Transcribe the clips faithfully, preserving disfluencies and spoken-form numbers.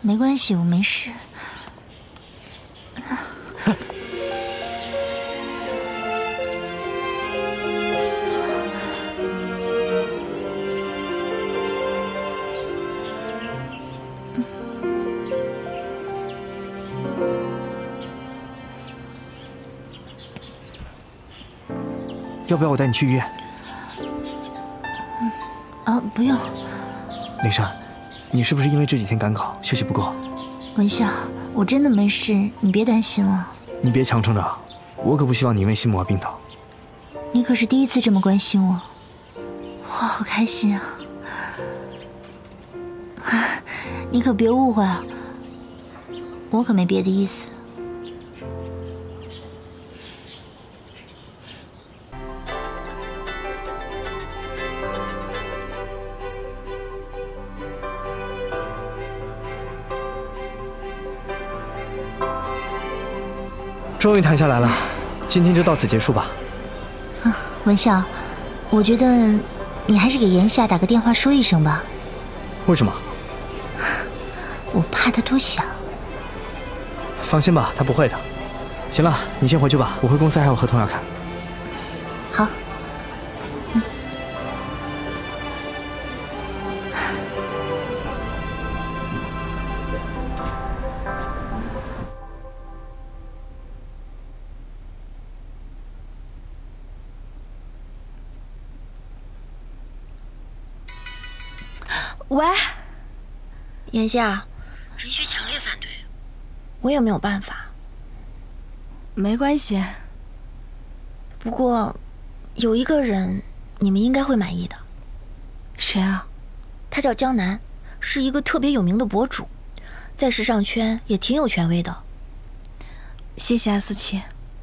没关系，我没事。 要不要我带你去医院？ 嗯，啊，不用。 林珊，你是不是因为这几天赶考休息不够？ 文笑，我真的没事，你别担心了。 你别强撑着，我可不希望你因为心魔而病倒。 你可是第一次这么关心我，我好开心啊！你可别误会啊，我可没别的意思。 终于谈下来了，今天就到此结束吧。 嗯，文笑，我觉得你还是给炎夏打个电话说一声吧。 为什么？ 我怕他多想。 放心吧，他不会的。行了，你先回去吧，我回公司还有合同要看。 好。嗯。 喂，炎夏，陈旭强烈反对，我也没有办法。 没关系。 不过，有一个人你们应该会满意的。 谁啊？ 他叫江南，是一个特别有名的博主，在时尚圈也挺有权威的。 谢谢阿思琪。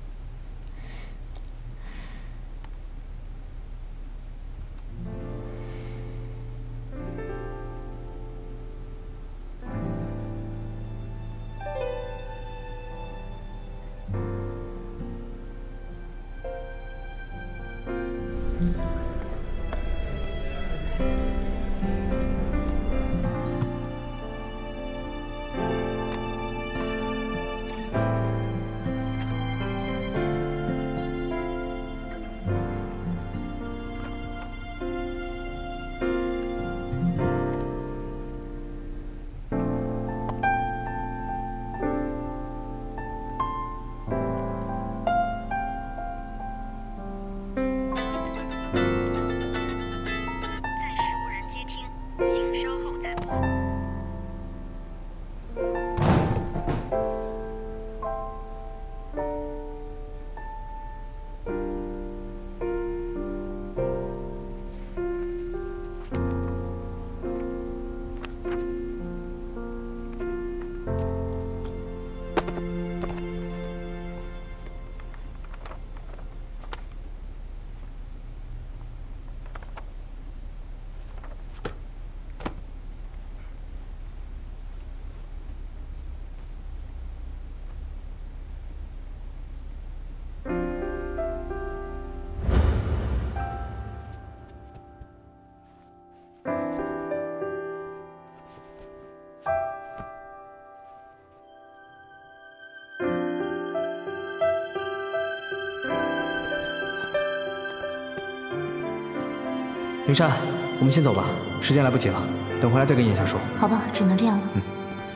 林珊，我们先走吧，时间来不及了，等回来再跟炎夏说。 好吧，只能这样了。 嗯。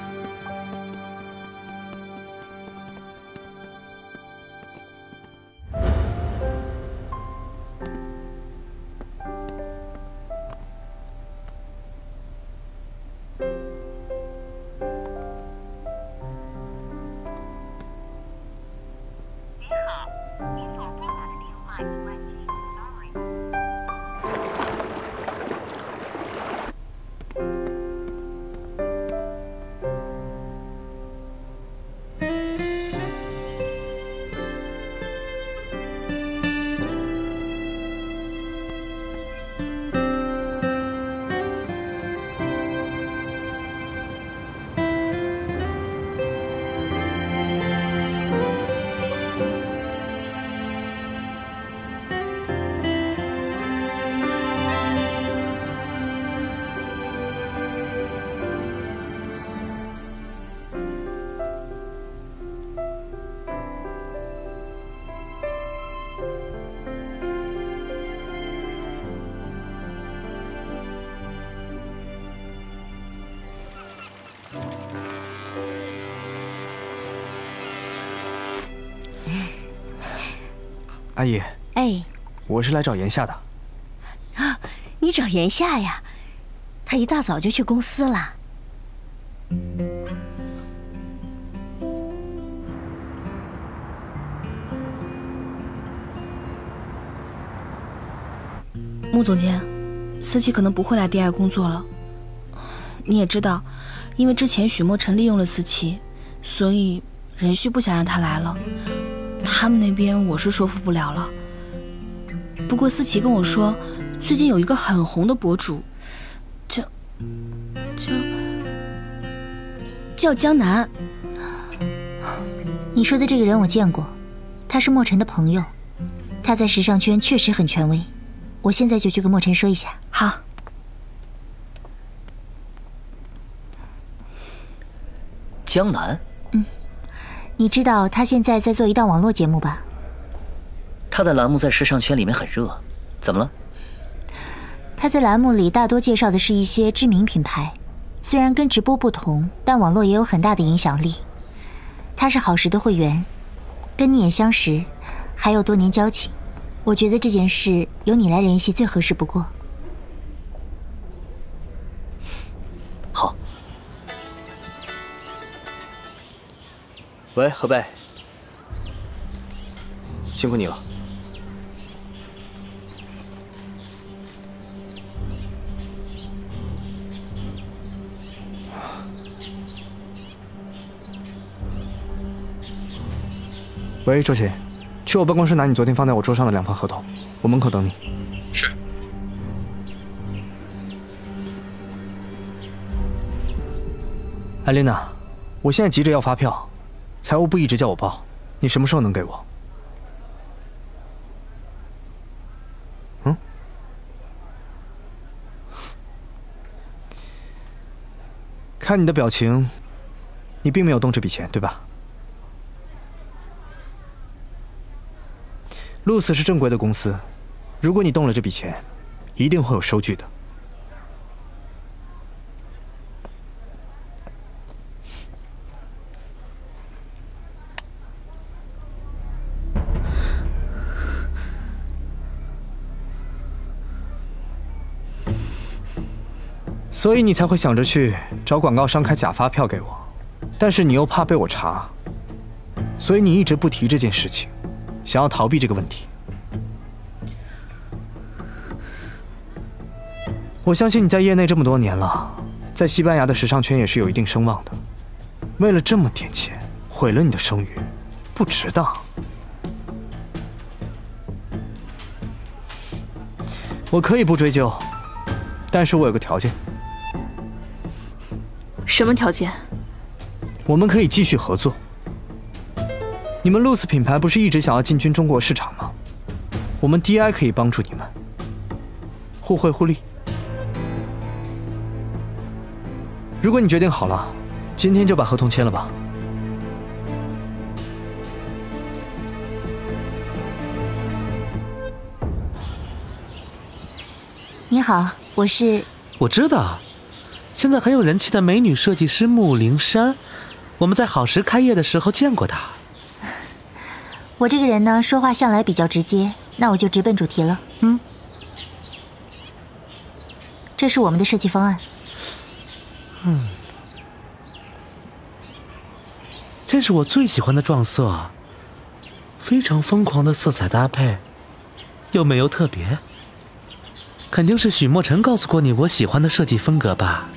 您好，您所拨打的电话已关机 ，sorry。 林阿姨。 哎， 我是来找严夏的。 啊，你找严夏呀？他一大早就去公司了。 穆总监，思琪可能不会来 D I 工作了。你也知道，因为之前许墨尘利用了思琪，所以任旭不想让他来了。他们那边我是说服不了了。不过思琪跟我说，最近有一个很红的博主，叫叫叫江南。 你说的这个人我见过，他是墨尘的朋友，他在时尚圈确实很权威。我现在就去跟墨尘说一下。 好。 江南， 嗯，你知道他现在在做一档网络节目吧？ 他的栏目在时尚圈里面很热，怎么了？ 他在栏目里大多介绍的是一些知名品牌，虽然跟直播不同，但网络也有很大的影响力。他是好时的会员，跟你也相识，还有多年交情。我觉得这件事由你来联系最合适不过。 好。 喂，何贝，辛苦你了。喂，周琦。去我办公室拿你昨天放在我桌上的两份合同，我门口等你。 是。 艾琳娜，我现在急着要发票，财务部一直叫我报，你什么时候能给我？嗯？看你的表情，你并没有动这笔钱，对吧？露丝是正规的公司，如果你动了这笔钱，一定会有收据的。所以你才会想着去找广告商开假发票给我，但是你又怕被我查，所以你一直不提这件事情。想要逃避这个问题，我相信你在业内这么多年了，在西班牙的时尚圈也是有一定声望的。为了这么点钱，毁了你的声誉，不值当。我可以不追究，但是我有个条件。 什么条件？ 我们可以继续合作。你们露丝品牌不是一直想要进军中国市场吗？我们 D I 可以帮助你们，互惠互利。如果你决定好了，今天就把合同签了吧。 你好，我是…… 我知道，现在很有人气的美女设计师穆灵珊，我们在好时开业的时候见过她。 我这个人呢，说话向来比较直接，那我就直奔主题了。 嗯， 这是我们的设计方案。 嗯，这是我最喜欢的撞色，非常疯狂的色彩搭配，又美又特别。肯定是许墨尘告诉过你我喜欢的设计风格吧？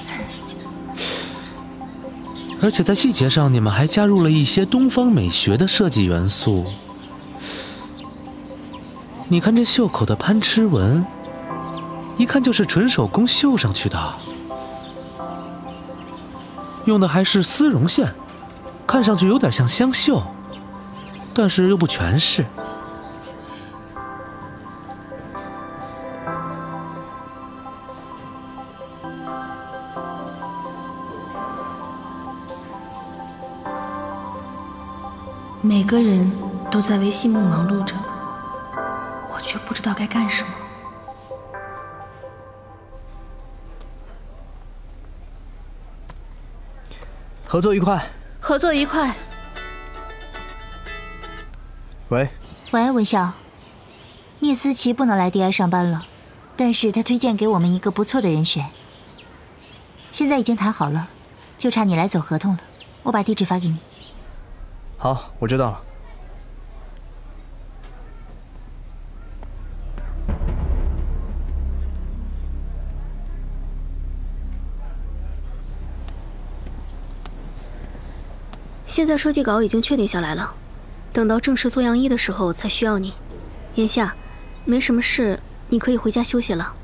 而且在细节上，你们还加入了一些东方美学的设计元素。你看这袖口的攀螭纹，一看就是纯手工绣上去的，用的还是丝绒线，看上去有点像香绣，但是又不全是。 每个人都在为戏目忙碌着，我却不知道该干什么。 合作愉快。 合作愉快。 喂。 喂，文笑，聂思琪不能来 D I 上班了，但是他推荐给我们一个不错的人选，现在已经谈好了，就差你来走合同了。我把地址发给你。 好，我知道了。 现在设计稿已经确定下来了，等到正式做样衣的时候才需要你。眼下没什么事，你可以回家休息了。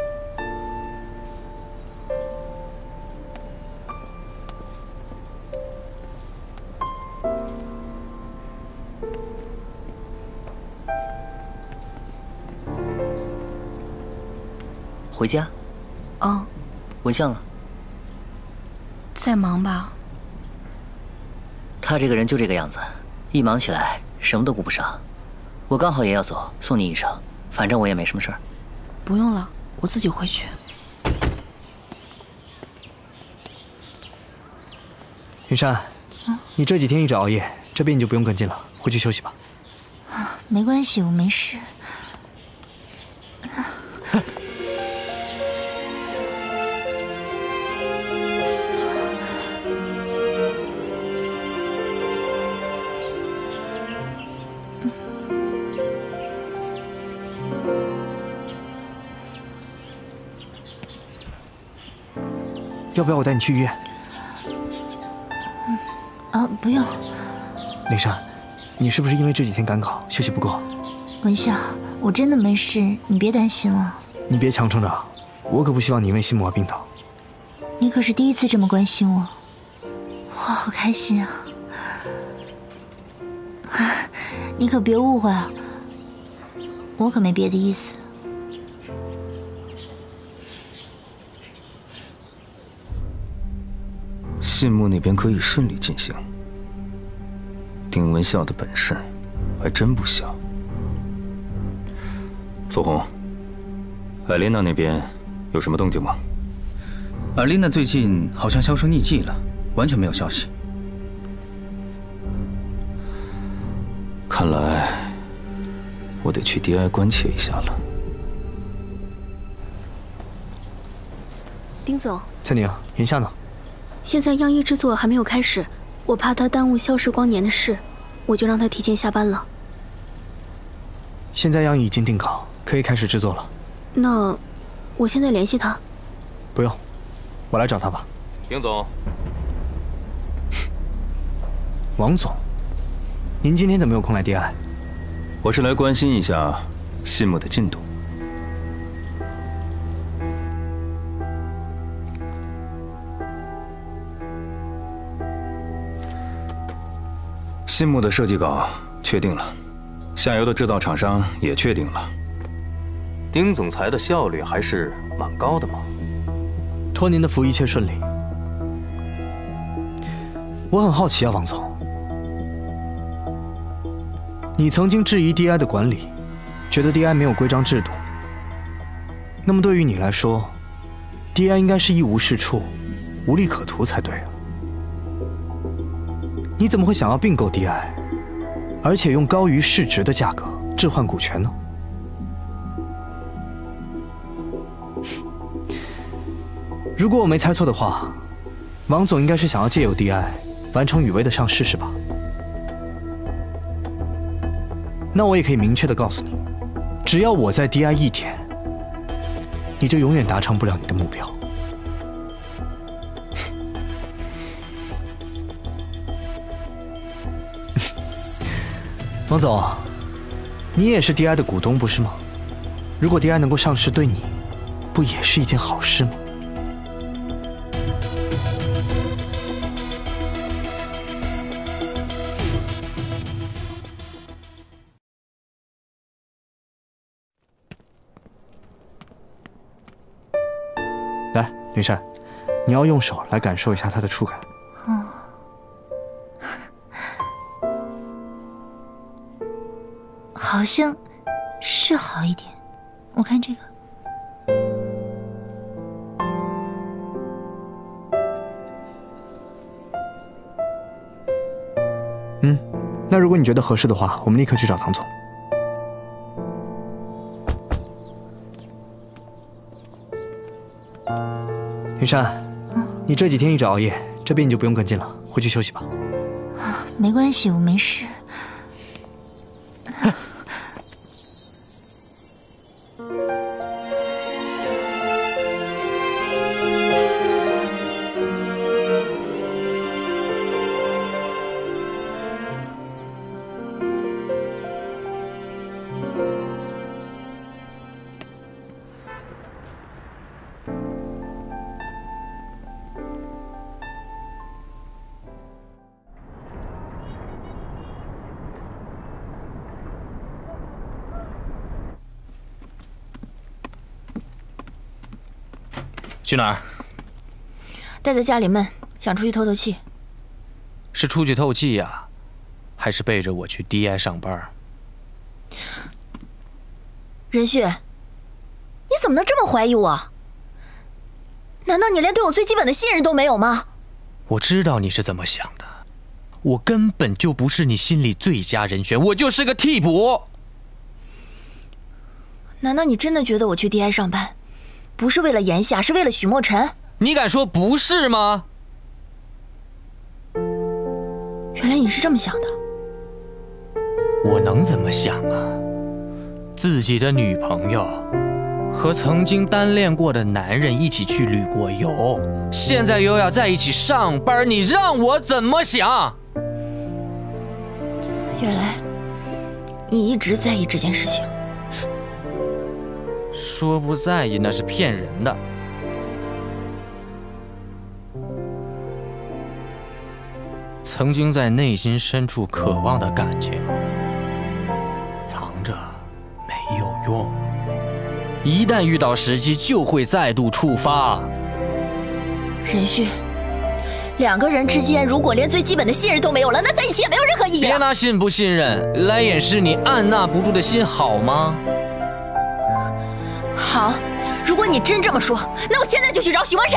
回家？ 哦。 文相呢？ 在忙吧。 他这个人就这个样子，一忙起来什么都顾不上。我刚好也要走，送你一程，反正我也没什么事儿。 不用了，我自己回去。 云山，嗯、你这几天一直熬夜，这边你就不用跟进了，回去休息吧。 啊，没关系，我没事。 要不要我带你去医院？ 嗯，啊，不用。 林珊，你是不是因为这几天赶考休息不够？ 文笑，我真的没事，你别担心了。 你别强撑着，我可不希望你因为心魔而病倒。 你可是第一次这么关心我，我好开心啊！你可别误会啊，我可没别的意思。 信墓那边可以顺利进行，丁文笑的本事还真不小。左红，艾琳娜那边有什么动静吗？ 艾琳娜最近好像销声匿迹了，完全没有消息。 看来我得去 D I 关切一下了。 丁总， 蔡宁，眼下呢？ 现在样衣制作还没有开始，我怕他耽误消逝光年的事，我就让他提前下班了。 现在样衣已经定稿，可以开始制作了。 那我现在联系他？ 不用，我来找他吧。 丁总， 王总，您今天怎么有空来 D I？ 我是来关心一下信墓的进度。信墓的设计稿确定了，下游的制造厂商也确定了。丁总裁的效率还是蛮高的嘛。 托您的福，一切顺利。我很好奇啊，王总，你曾经质疑 D I 的管理，觉得 D I 没有规章制度。那么对于你来说 ，D I 应该是一无是处、无利可图才对啊。你怎么会想要并购 D I， 而且用高于市值的价格置换股权呢？如果我没猜错的话，王总应该是想要借由 D I 完成雨薇的上市，是吧？那我也可以明确的告诉你，只要我在 D I 一天，你就永远达成不了你的目标。王总，你也是 D I 的股东，不是吗？如果 D I 能够上市，对你不也是一件好事吗？来，林珊，你要用手来感受一下它的触感。 哦。好像是好一点，我看这个。 嗯，那如果你觉得合适的话，我们立刻去找唐总。 云山，你这几天一直熬夜，这边你就不用跟进了，回去休息吧。 没关系，我没事。 去哪儿？ 待在家里闷，想出去透透气。 是出去透气呀，还是背着我去 D I 上班？ 任旭，你怎么能这么怀疑我？难道你连对我最基本的信任都没有吗？ 我知道你是怎么想的，我根本就不是你心里最佳人选，我就是个替补。 难道你真的觉得我去 D I 上班？不是为了炎夏，是为了许墨尘。 你敢说不是吗？ 原来你是这么想的。 我能怎么想啊？自己的女朋友和曾经单恋过的男人一起去旅过游，现在又要在一起上班，你让我怎么想？ 原来你一直在意这件事情。 说不在意那是骗人的。曾经在内心深处渴望的感情，藏着没有用，一旦遇到时机就会再度触发。 任旭，两个人之间如果连最基本的信任都没有了，那在一起也没有任何意义。 别拿信不信任来掩饰你按捺不住的心，好吗？ 好，如果你真这么说，那我现在就去找许墨尘。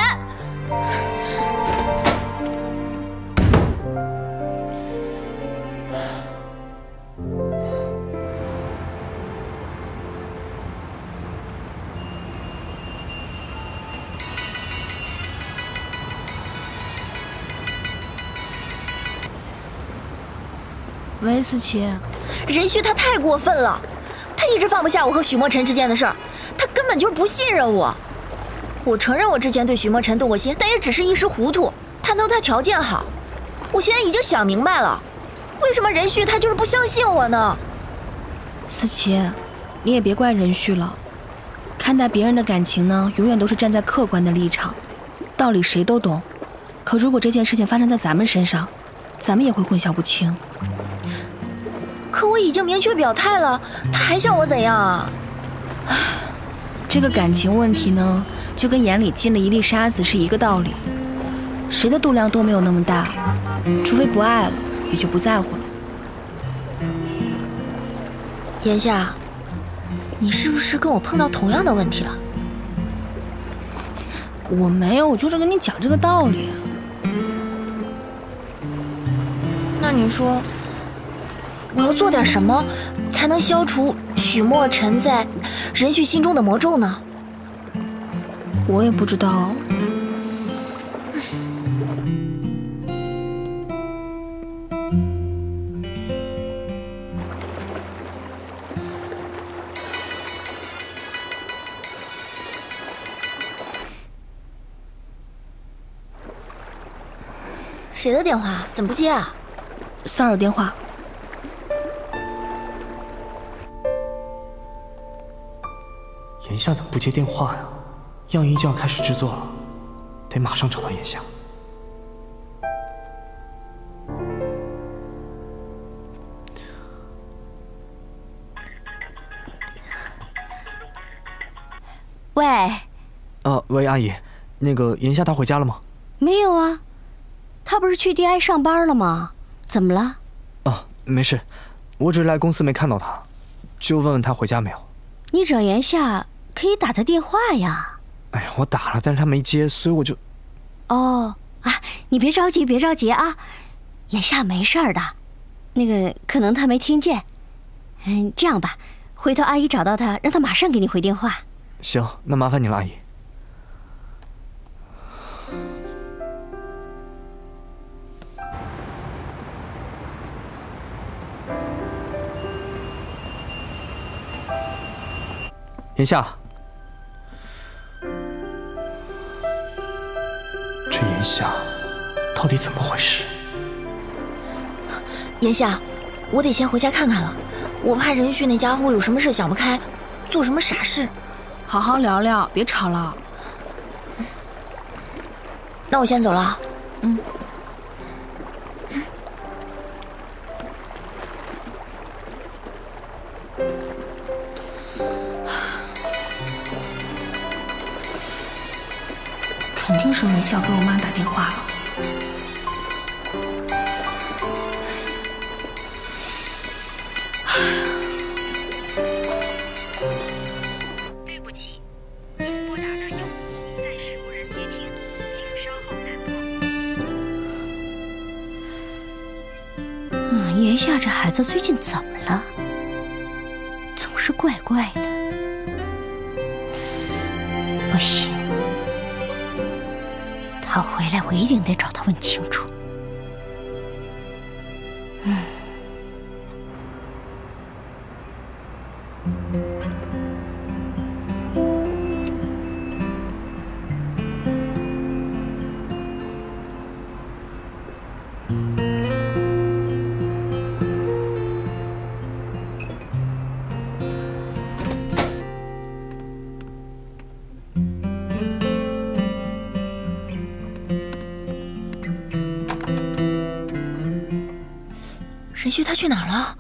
喂，思琪。 任旭他太过分了，他一直放不下我和许墨尘之间的事儿，他根本就是不信任我。我承认我之前对许墨尘动过心，但也只是一时糊涂，探头他条件好。我现在已经想明白了，为什么任旭他就是不相信我呢？ 思琪，你也别怪任旭了。看待别人的感情呢，永远都是站在客观的立场，道理谁都懂。可如果这件事情发生在咱们身上，咱们也会混淆不清。 可我已经明确表态了，他还想我怎样啊？ 这个感情问题呢，就跟眼里进了一粒沙子是一个道理。谁的度量都没有那么大，除非不爱了，也就不在乎了。 言夏，你是不是跟我碰到同样的问题了？ 我没有，我就是跟你讲这个道理。 那你说，我要做点什么，才能消除许墨尘在任旭心中的魔咒呢？ 我也不知道。 谁的电话？怎么不接啊？ 骚扰电话。 言夏怎么不接电话呀？样衣就要开始制作了，得马上找到言夏。 喂。 呃，喂，阿姨，那个言夏她回家了吗？ 没有啊，她不是去 D I 上班了吗？怎么了？ 啊，没事，我只是来公司没看到她，就问问她回家没有。 你找言夏可以打她电话呀。 哎呀，我打了，但是她没接，所以我就…… 哦啊，你别着急，别着急啊，言夏没事儿的，那个可能她没听见。嗯，这样吧，回头阿姨找到她，让她马上给你回电话。 行，那麻烦你了，阿姨。 言夏，这言夏到底怎么回事？ 言夏，我得先回家看看了，我怕任旭那家伙有什么事想不开，做什么傻事。 好好聊聊，别吵了。 那我先走了。嗯。 肯定是文笑给我妈打电话了。 对不起，您拨打的用户暂时无人接听，请稍后再拨。 嗯，言夏这孩子最近怎么了？总是怪怪的。不行。他回来，我一定得找他问清楚。嗯。 任旭他去哪儿了？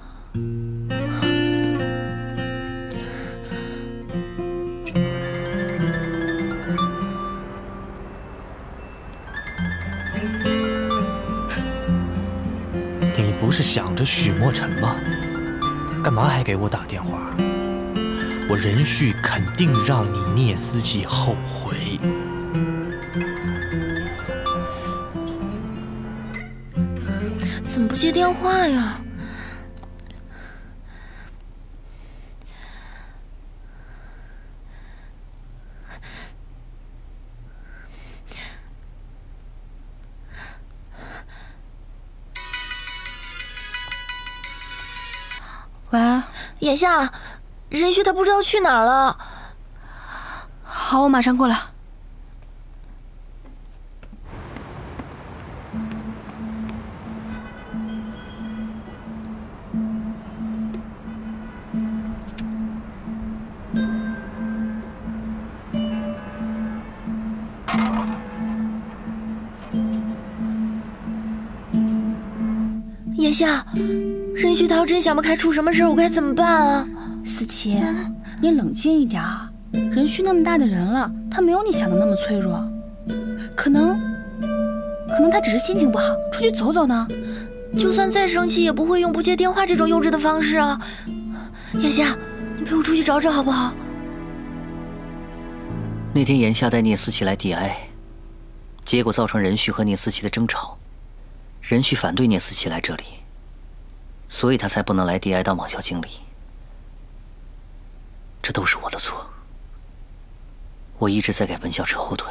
你不是想着许墨尘吗？干嘛还给我打电话？我任旭肯定让你聂思琪后悔。 怎么不接电话呀？ 喂， 眼夏，任旭他不知道去哪儿了。 好，我马上过来。 眼夏，任旭他要真想不开出什么事，我该怎么办啊？ 思琪，你冷静一点啊！任旭那么大的人了，他没有你想的那么脆弱，可能，可能他只是心情不好，出去走走呢。 就算再生气，也不会用不接电话这种幼稚的方式啊！眼夏，你陪我出去找找好不好？ 那天言夏带聂思琪来 D I， 结果造成任旭和聂思琪的争吵。任旭反对聂思琪来这里，所以他才不能来 D I 当网校经理。这都是我的错，我一直在给本校扯后腿。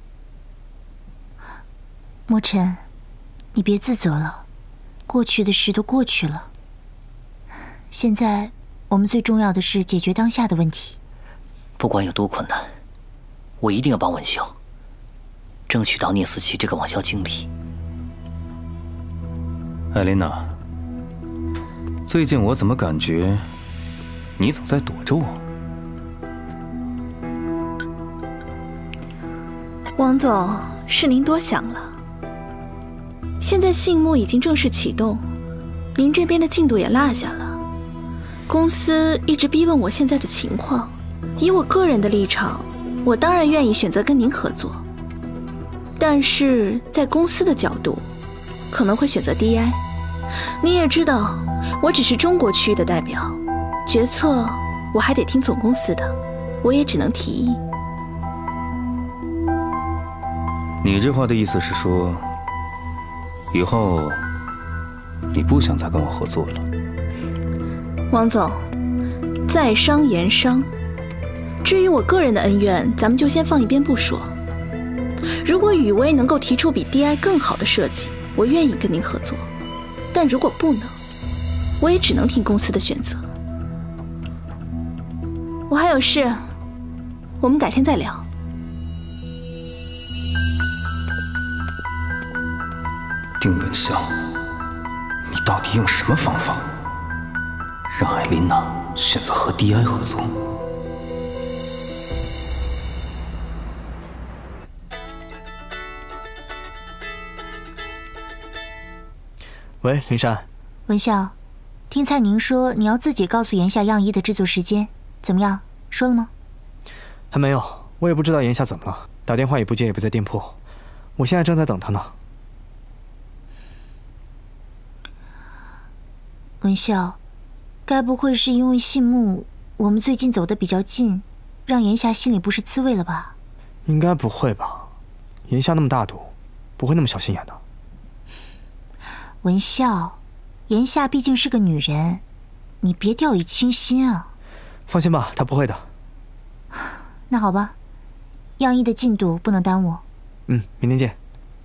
墨尘，你别自责了，过去的事都过去了。现在我们最重要的是解决当下的问题。 不管有多困难，我一定要帮文校争取到聂思琪这个网校经理。 艾琳娜，最近我怎么感觉你总在躲着我？ 王总，是您多想了。现在信募已经正式启动，您这边的进度也落下了。公司一直逼问我现在的情况，以我个人的立场，我当然愿意选择跟您合作。但是在公司的角度，可能会选择 D I。你也知道，我只是中国区域的代表，决策我还得听总公司的，我也只能提议。 你这话的意思是说，以后你不想再跟我合作了？ 王总，在商言商，至于我个人的恩怨，咱们就先放一边不说。如果雨薇能够提出比 D I 更好的设计，我愿意跟您合作。但如果不能，我也只能听公司的选择。我还有事， 我们改天再聊。 丁文笑，你到底用什么方法让艾琳娜选择和 D I 合作？ 喂，林珊。 文笑，听蔡宁说你要自己告诉炎夏样衣的制作时间，怎么样？说了吗？ 还没有，我也不知道炎夏怎么了，打电话也不接，也不在店铺。我现在正在等他呢。 文笑，该不会是因为信木我们最近走得比较近，让炎夏心里不是滋味了吧？ 应该不会吧？炎夏那么大度，不会那么小心眼的。 文笑，炎夏毕竟是个女人，你别掉以轻心啊。 放心吧，她不会的。 那好吧，样衣的进度不能耽误。 嗯，明天见。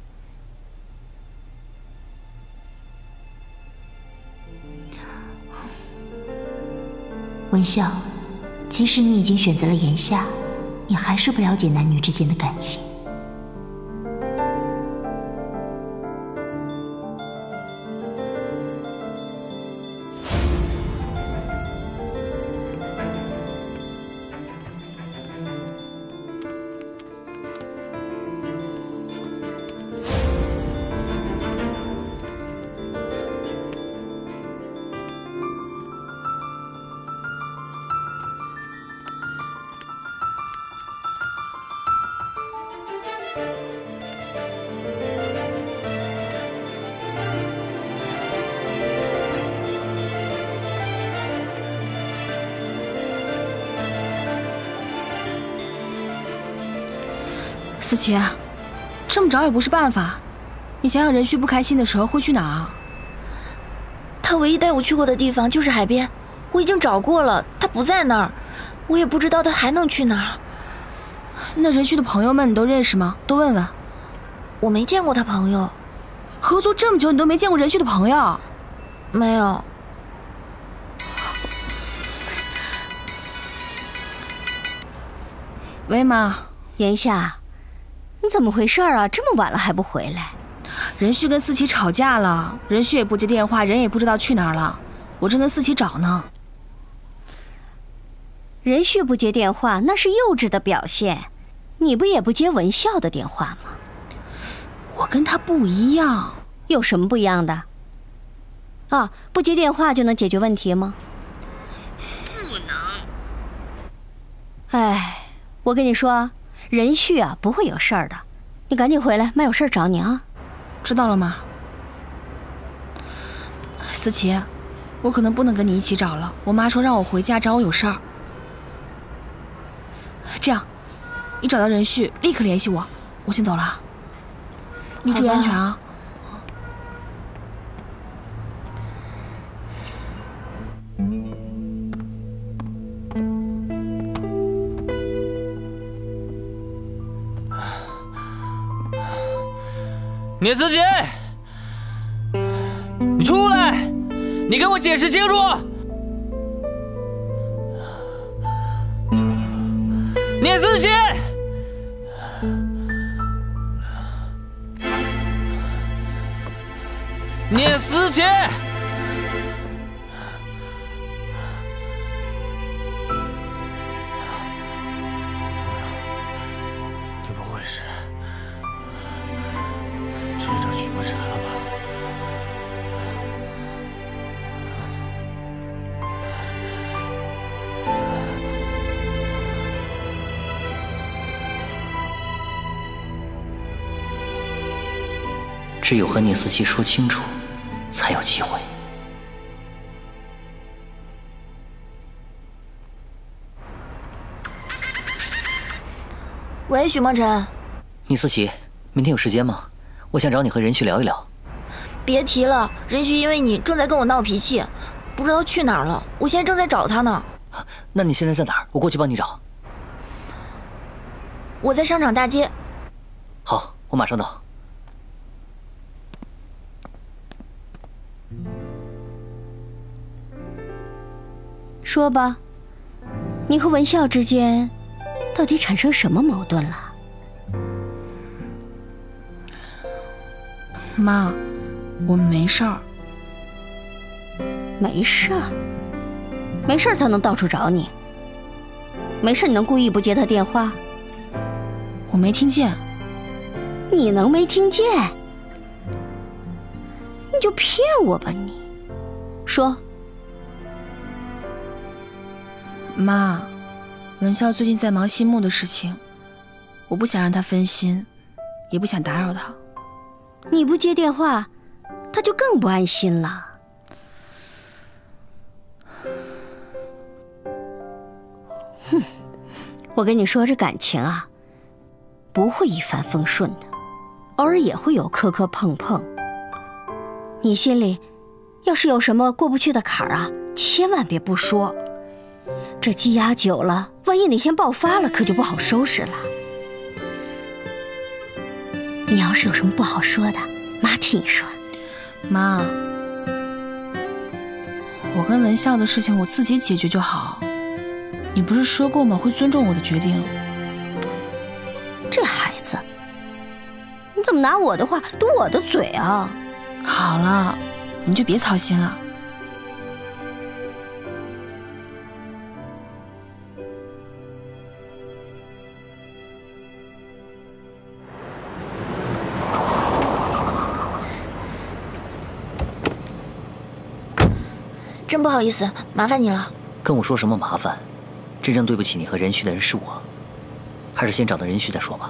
文笑，即使你已经选择了炎夏，你还是不了解男女之间的感情。 思琪，这么找也不是办法。你想想，任旭不开心的时候会去哪儿？ 他唯一带我去过的地方就是海边，我已经找过了，他不在那儿，我也不知道他还能去哪儿。 那任旭的朋友们你都认识吗？都问问。 我没见过他朋友。 合作这么久，你都没见过任旭的朋友？ 没有。 喂，妈。 炎夏。你怎么回事啊？这么晚了还不回来？ 任旭跟思琪吵架了，任旭也不接电话，人也不知道去哪儿了。我正跟思琪找呢。 任旭不接电话那是幼稚的表现，你不也不接文笑的电话吗？ 我跟他不一样。 有什么不一样的？啊，不接电话就能解决问题吗？ 不能。 哎，我跟你说。任旭啊，不会有事儿的，你赶紧回来，妈有事儿找你啊。 知道了吗？思琪，我可能不能跟你一起找了，我妈说让我回家找我有事儿。这样，你找到任旭立刻联系我，我先走了。你注意安全啊。 聂思琪，你出来！你跟我解释清楚！聂思琪，聂思琪，你不会是……去找许墨尘了吧？ 只有和聂思琪说清楚，才有机会。 喂，许墨尘。 聂思琪，明天有时间吗？我想找你和任旭聊一聊。 别提了，任旭因为你正在跟我闹脾气，不知道去哪儿了。我现在正在找他呢。 那你现在在哪儿？我过去帮你找。 我在商场大街。 好，我马上到。 说吧，你和文笑之间到底产生什么矛盾了？ 妈，我没事儿。 没事儿？没事儿他能到处找你？没事你能故意不接他电话？ 我没听见。 你能没听见？你就骗我吧你！说。 妈，文孝最近在忙心木的事情，我不想让他分心，也不想打扰他。 你不接电话，他就更不安心了。哼，我跟你说，这感情啊，不会一帆风顺的，偶尔也会有磕磕碰碰。你心里要是有什么过不去的坎儿啊，千万别不说，这积压久了，万一哪天爆发了，可就不好收拾了。你要是有什么不好说的，妈替你说。 妈，我跟文孝的事情我自己解决就好。你不是说过吗？会尊重我的决定。 这孩子，你怎么拿我的话堵我的嘴啊？ 好了，你就别操心了。 真不好意思，麻烦你了。 跟我说什么麻烦？真正对不起你和任旭的人是我，还是先找到任旭再说吧。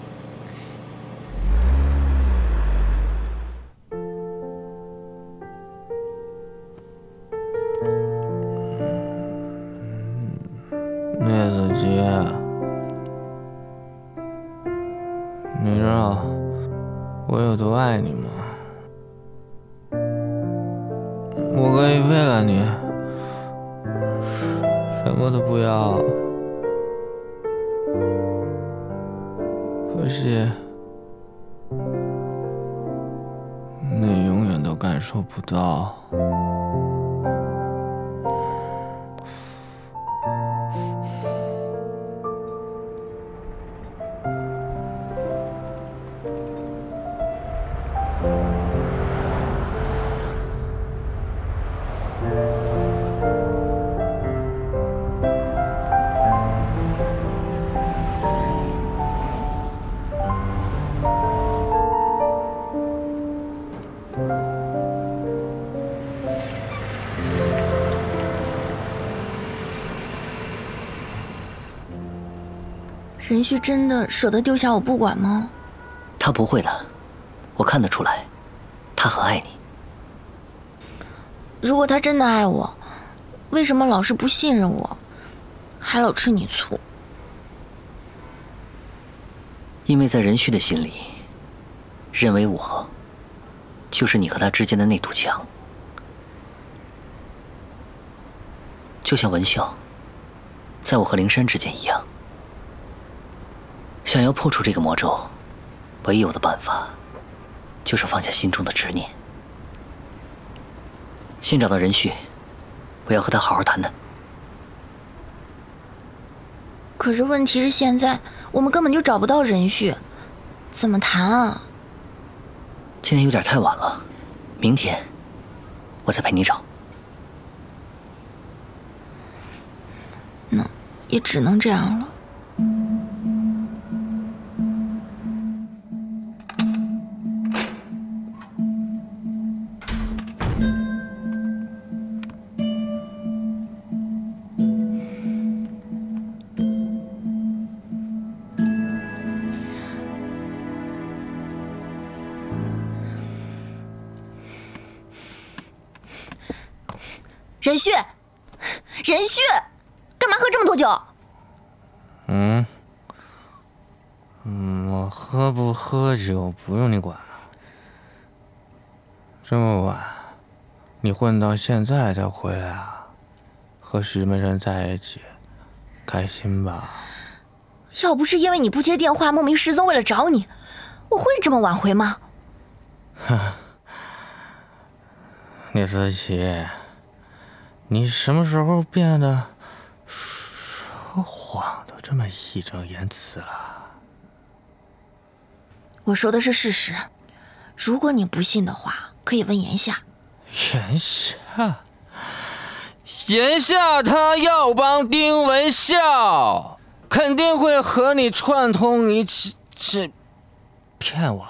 聂子杰，你知道我有多爱你吗？我可以为了你什么都不要，可惜你永远都感受不到。 任旭真的舍得丢下我不管吗？ 他不会的，我看得出来，他很爱你。 如果他真的爱我，为什么老是不信任我，还老吃你醋？ 因为在任旭的心里，认为我就是你和他之间的那堵墙，就像文孝在我和灵珊之间一样。想要破除这个魔咒，唯有的办法就是放下心中的执念。先找到任旭，我要和他好好谈谈。 可是问题是现在我们根本就找不到任旭，怎么谈啊？ 今天有点太晚了，明天我再陪你找。 那也只能这样了。任旭，任旭，干嘛喝这么多酒？ 嗯，嗯，我喝不喝酒不用你管。这么晚，你混到现在才回来啊？和徐梅人在一起，开心吧？ 要不是因为你不接电话，莫名失踪，为了找你，我会这么晚回吗？ 哼，聂思琪。你什么时候变得说谎都这么义正言辞了？ 我说的是事实，如果你不信的话，可以问言夏。 言夏，言夏他要帮丁文孝，肯定会和你串通一气，这骗我。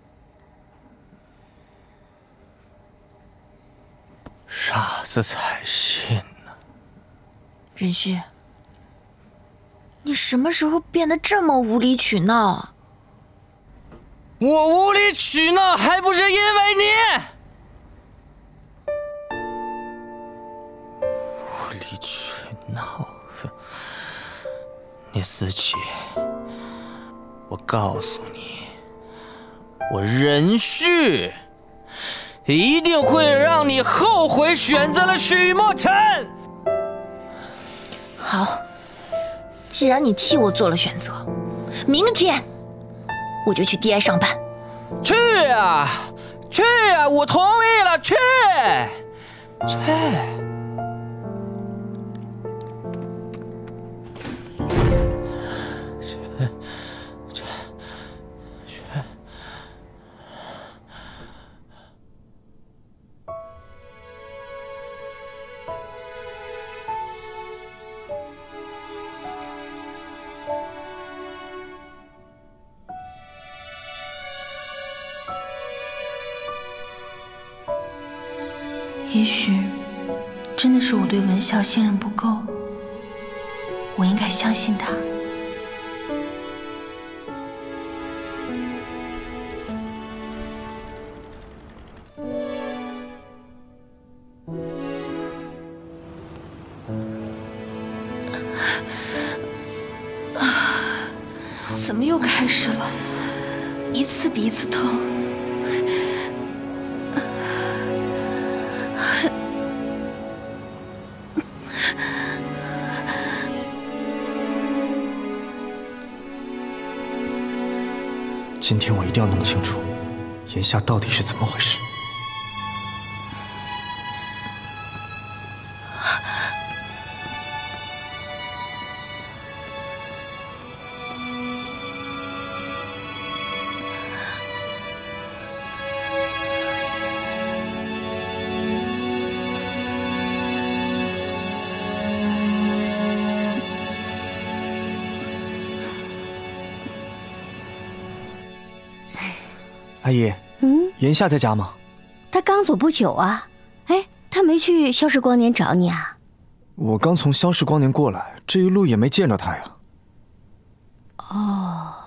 傻子才信呢。 任旭，你什么时候变得这么无理取闹啊？ 我无理取闹还不是因为你？无理取闹，聂思琪，我告诉你，我任旭一定会让你后悔选择了许墨尘。 好，既然你替我做了选择，明天我就去 D I 上班。 去啊，去啊！我同意了，去，去。去，去，去。 也许真的是我对文孝信任不够，我应该相信他。怎么又开始了？一次比一次疼。 今天我一定要弄清楚，言夏到底是怎么回事。阿姨， 嗯， 言夏在家吗？ 他刚走不久啊。哎，他没去萧氏光年找你啊？ 我刚从萧氏光年过来，这一路也没见着他呀。 哦，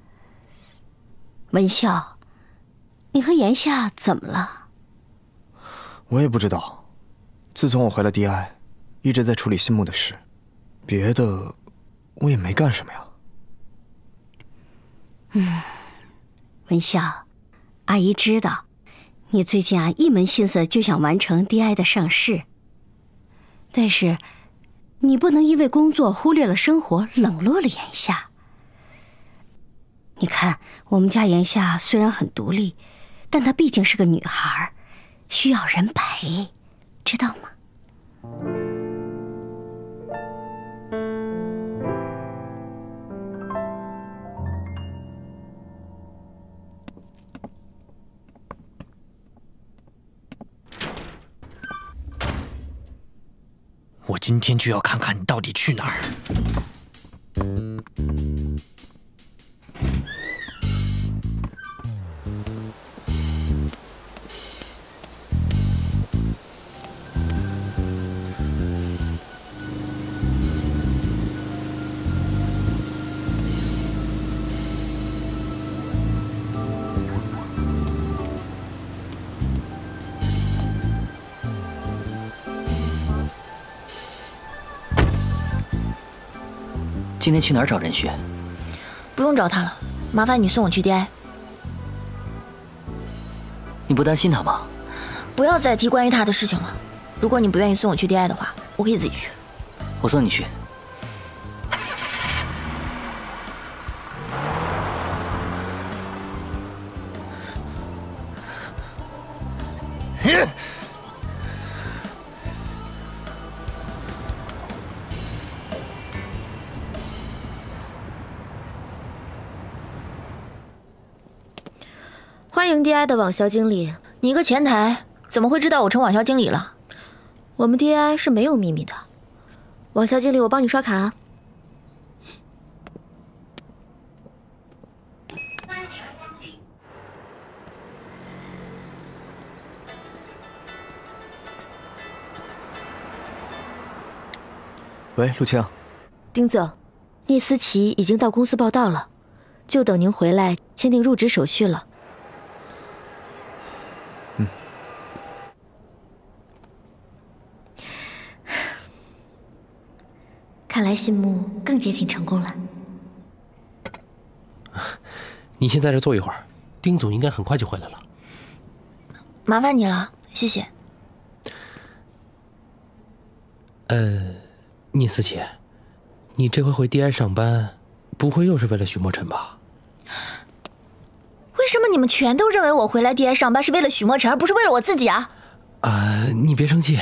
文孝，你和言夏怎么了？ 我也不知道。自从我回了 D I， 一直在处理心木的事，别的我也没干什么呀。 嗯，文孝。阿姨知道，你最近啊一门心思就想完成 D I 的上市，但是你不能因为工作忽略了生活，冷落了言夏。你看，我们家言夏虽然很独立，但她毕竟是个女孩，需要人陪，知道吗？ 我今天就要看看你到底去哪儿。 今天去哪儿找任旭？ 不用找他了，麻烦你送我去 D I。 你不担心他吗？ 不要再提关于他的事情了。如果你不愿意送我去 D I 的话，我可以自己去。 我送你去。 迎 D I 的网销经理。 你一个前台怎么会知道我成网销经理了？ 我们 D I 是没有秘密的。网销经理，我帮你刷卡啊。 喂，陆强。 丁总，聂思琪已经到公司报到了，就等您回来签订入职手续了。 嗯。 看来信幕更接近成功了。 你先在这坐一会儿，丁总应该很快就回来了。 麻烦你了，谢谢。 呃，聂思琪，你这回回 D I 上班，不会又是为了许墨尘吧？ 为什么你们全都认为我回来 D I 上班是为了许墨尘，而不是为了我自己啊？ 啊、呃，你别生气。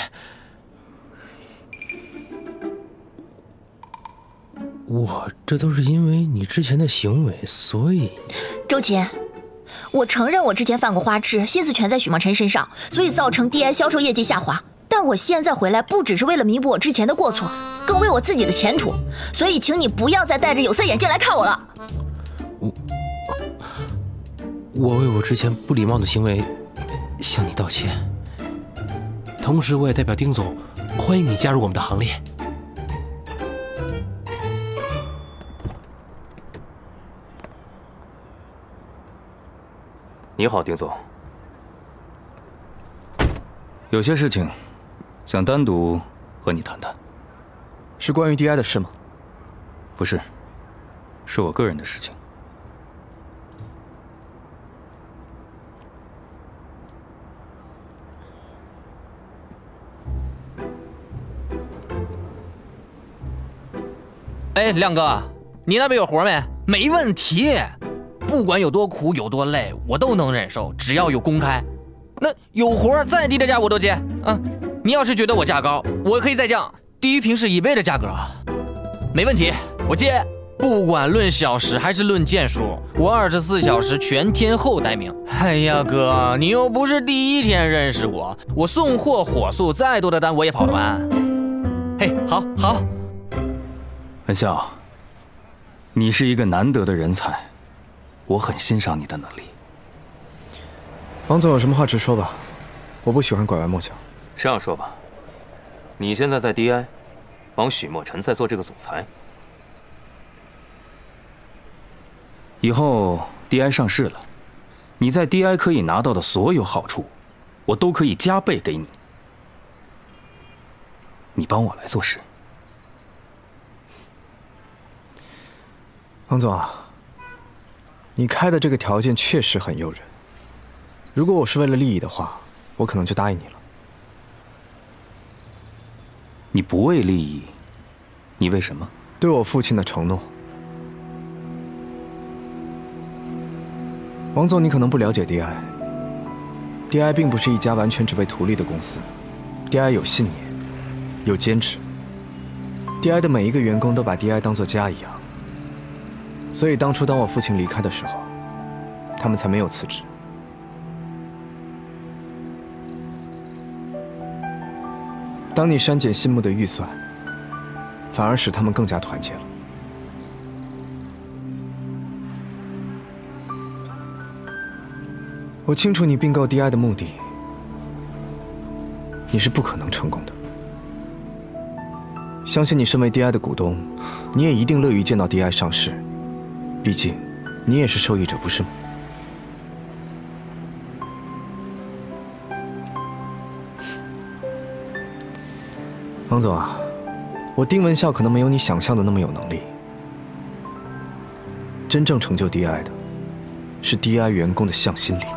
我这都是因为你之前的行为，所以…… 周琴，我承认我之前犯过花痴，心思全在许墨尘身上，所以造成 D I 销售业绩下滑。但我现在回来，不只是为了弥补我之前的过错，更为我自己的前途。所以，请你不要再戴着有色眼镜来看我了。 我我为我之前不礼貌的行为向你道歉，同时我也代表丁总欢迎你加入我们的行列。 你好，丁总。有些事情想单独和你谈谈。 是关于 D I 的事吗？ 不是，是我个人的事情。 哎，亮哥，你那边有活没？没问题，不管有多苦有多累，我都能忍受，只要有公开。那有活再低的价我都接。嗯，你要是觉得我价高，我可以再降，低于平时一倍的价格。没问题，我接。不管论小时还是论件数，我二十四小时全天候待命。哎呀哥，你又不是第一天认识我，我送货火速，再多的单我也跑得完。嘿，好好。 文笑，你是一个难得的人才，我很欣赏你的能力。 王总有什么话直说吧，我不喜欢拐弯抹角。 这样说吧，你现在在 D I 帮许墨尘在做这个总裁，以后 D I 上市了，你在 D I 可以拿到的所有好处，我都可以加倍给你。你帮我来做事。 王总啊，你开的这个条件确实很诱人。如果我是为了利益的话，我可能就答应你了。 你不为利益，你为什么？ 对我父亲的承诺。王总，你可能不了解 D I。D I 并不是一家完全只为图利的公司 ，D I 有信念，有坚持。D I 的每一个员工都把 D I 当作家一样。所以当初当我父亲离开的时候，他们才没有辞职。当你删减信幕的预算，反而使他们更加团结了。我清楚你并购 D I 的目的，你是不可能成功的。相信你身为 D I 的股东，你也一定乐于见到 D I 上市。毕竟，你也是受益者，不是吗？王总啊，我丁文笑可能没有你想象的那么有能力。真正成就 D I 的，是 D I 员工的向心力。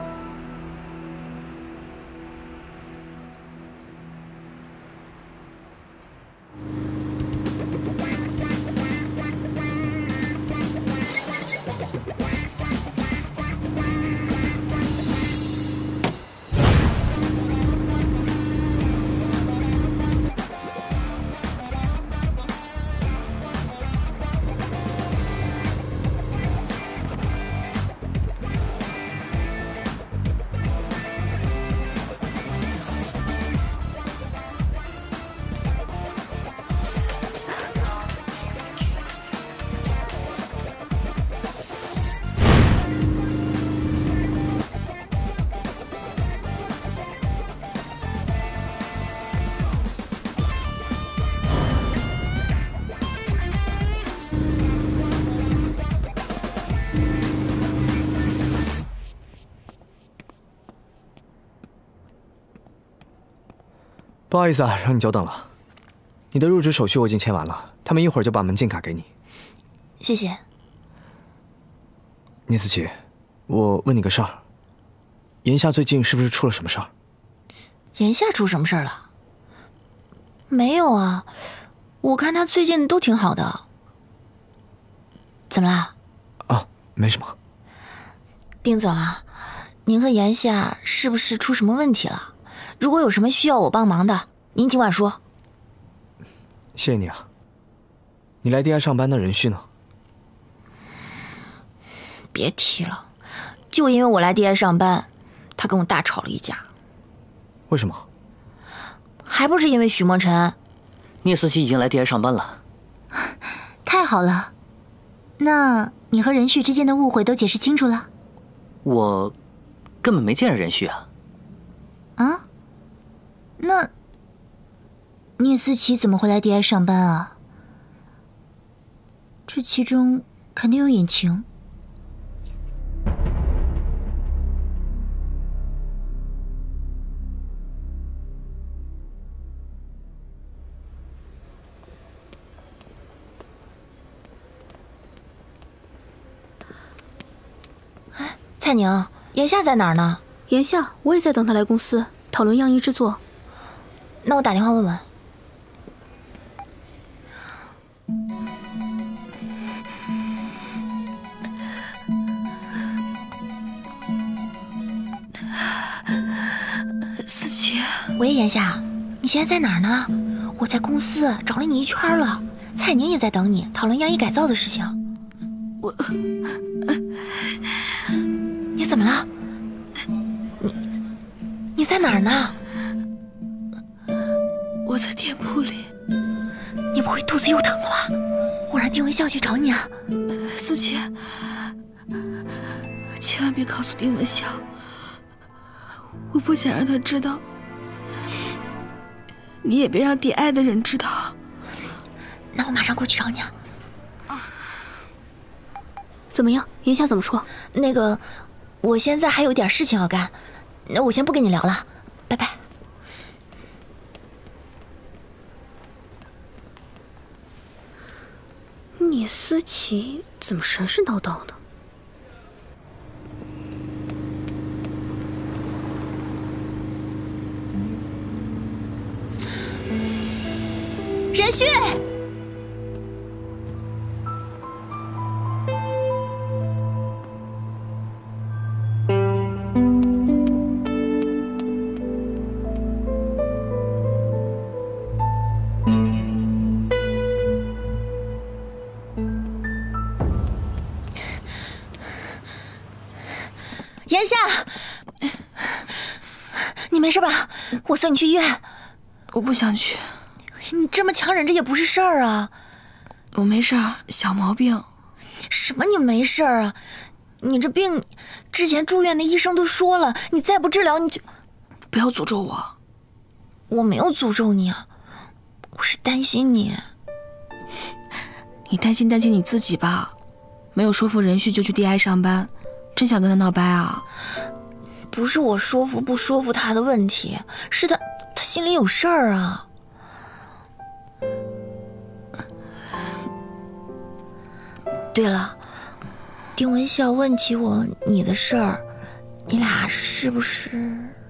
不好意思啊，让你久等了。你的入职手续我已经签完了，他们一会儿就把门禁卡给你。 谢谢。 聂思琪，我问你个事儿，言夏最近是不是出了什么事儿？ 言夏出什么事儿了？没有啊，我看他最近都挺好的。怎么啦？ 啊，没什么。 丁总啊，您和言夏是不是出什么问题了？如果有什么需要我帮忙的，您尽管说。 谢谢你啊。你来 D I 上班的任旭呢？ 别提了，就因为我来 D I 上班，他跟我大吵了一架。 为什么？ 还不是因为许墨尘。 聂思琪已经来 D I 上班了。 太好了，那你和任旭之间的误会都解释清楚了？ 我根本没见着任旭啊。 啊？那聂思琪怎么会来 D I 上班啊？这其中肯定有隐情。 蔡宁，言夏在哪儿呢？ 言夏，我也在等他来公司讨论样衣制作。 那我打电话问问。 思琪， 喂，言夏，你现在在哪儿呢？我在公司找了你一圈了，蔡宁也在等你讨论样衣改造的事情。 我， 你怎么了？你你在哪儿呢？ 我在店铺里。 你不会肚子又疼了吧？我让丁文笑去找你啊。 思琪，千万别告诉丁文笑，我不想让他知道。你也别让D I的人知道。 那我马上过去找你啊。 怎么样？言夏怎么说？ 那个，我现在还有点事情要干，那我先不跟你聊了，拜拜。 聂思琪怎么神神叨叨的？ 任旭，言夏，你没事吧？我送你去医院。 我不想去。 你这么强忍着也不是事儿啊。 我没事儿，小毛病。 什么你没事儿啊？你这病，之前住院的医生都说了，你再不治疗你就…… 不要诅咒我。 我没有诅咒你啊，我是担心你。 你担心担心你自己吧，没有说服任旭就去 D I 上班，真想跟他闹掰啊？ 不是我说服不说服他的问题，是他他心里有事儿啊。对了，丁文笑问起我你的事儿，你俩是不是？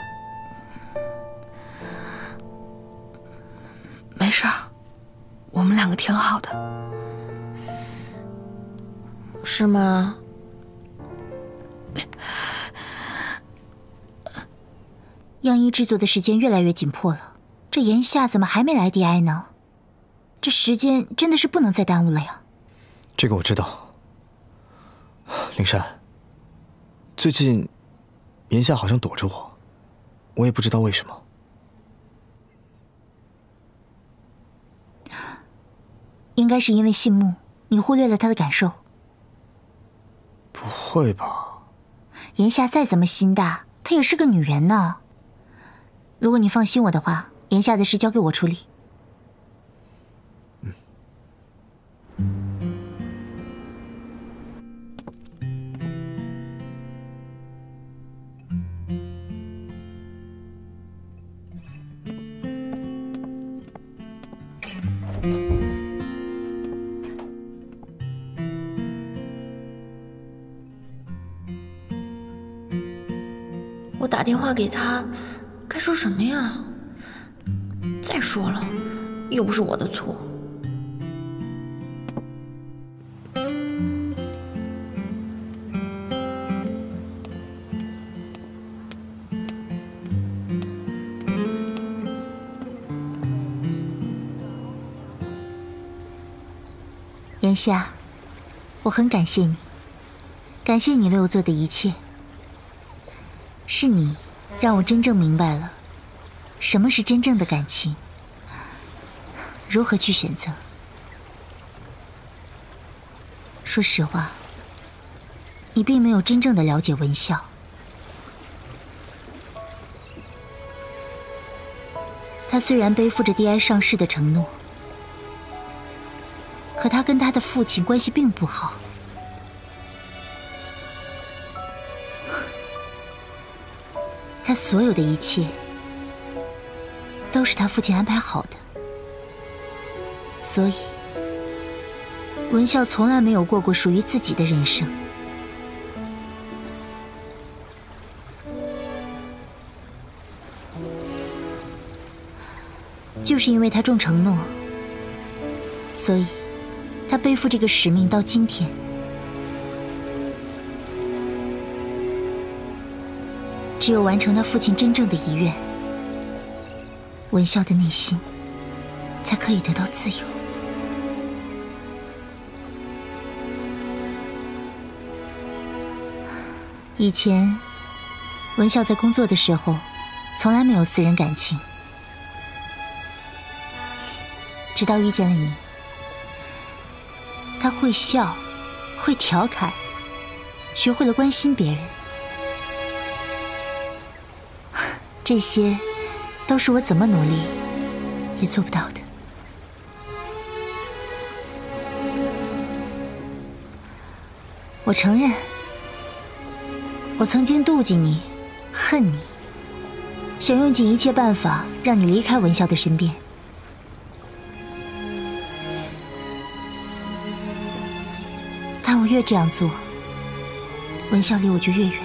没事儿，我们两个挺好的。 是吗？ 样衣制作的时间越来越紧迫了，这言夏怎么还没来 D I 呢？这时间真的是不能再耽误了呀。 这个我知道。灵珊，最近言夏好像躲着我，我也不知道为什么。 应该是因为信木，你忽略了他的感受。 不会吧？ 言夏再怎么心大，她也是个女人呢。如果你放心我的话，言夏的事交给我处理。 打电话给他，该说什么呀？再说了，又不是我的错。 言夏，我很感谢你，感谢你为我做的一切。是你让我真正明白了什么是真正的感情，如何去选择。说实话，你并没有真正的了解文笑。他虽然背负着 D I 上市的承诺，可他跟他的父亲关系并不好。他所有的一切都是他父亲安排好的，所以文笑从来没有过过属于自己的人生。就是因为他重承诺，所以他背负这个使命到今天。只有完成他父亲真正的遗愿，文笑的内心才可以得到自由。以前，文笑在工作的时候，从来没有私人感情，直到遇见了你。他会笑，会调侃，学会了关心别人。这些都是我怎么努力也做不到的。我承认，我曾经妒忌你，恨你，想用尽一切办法让你离开文笑的身边。但我越这样做，文笑离我就越远。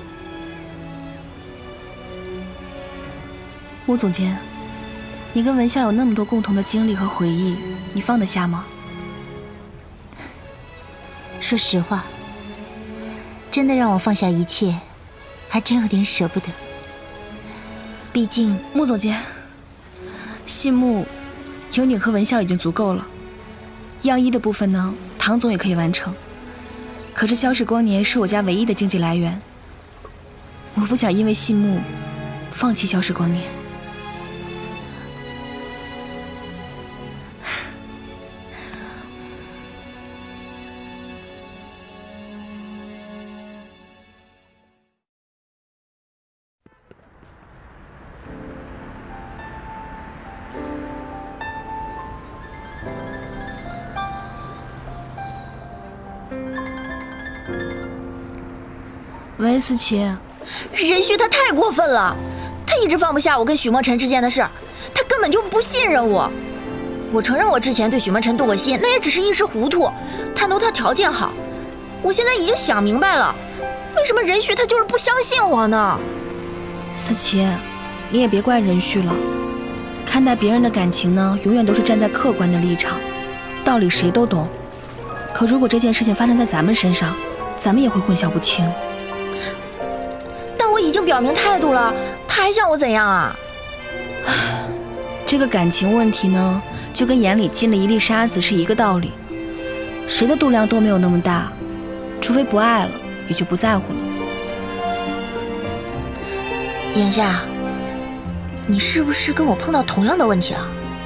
吴总监，你跟文笑有那么多共同的经历和回忆，你放得下吗？ 说实话，真的让我放下一切，还真有点舍不得。毕竟， 穆总监，信穆有你和文笑已经足够了。样衣的部分呢，唐总也可以完成。可是萧氏光年是我家唯一的经济来源，我不想因为信穆放弃萧氏光年。喂，思琪， 任旭他太过分了，他一直放不下我跟许墨尘之间的事儿，他根本就不信任我。我承认我之前对许墨尘动过心，那也只是一时糊涂，他都他条件好。我现在已经想明白了，为什么任旭他就是不相信我呢？ 思琪，你也别怪任旭了，看待别人的感情呢，永远都是站在客观的立场，道理谁都懂。可如果这件事情发生在咱们身上，咱们也会混淆不清。 我已经表明态度了，他还想我怎样啊？ 这个感情问题呢，就跟眼里进了一粒沙子是一个道理，谁的度量都没有那么大，除非不爱了，也就不在乎了。 眼下，你是不是跟我碰到同样的问题了？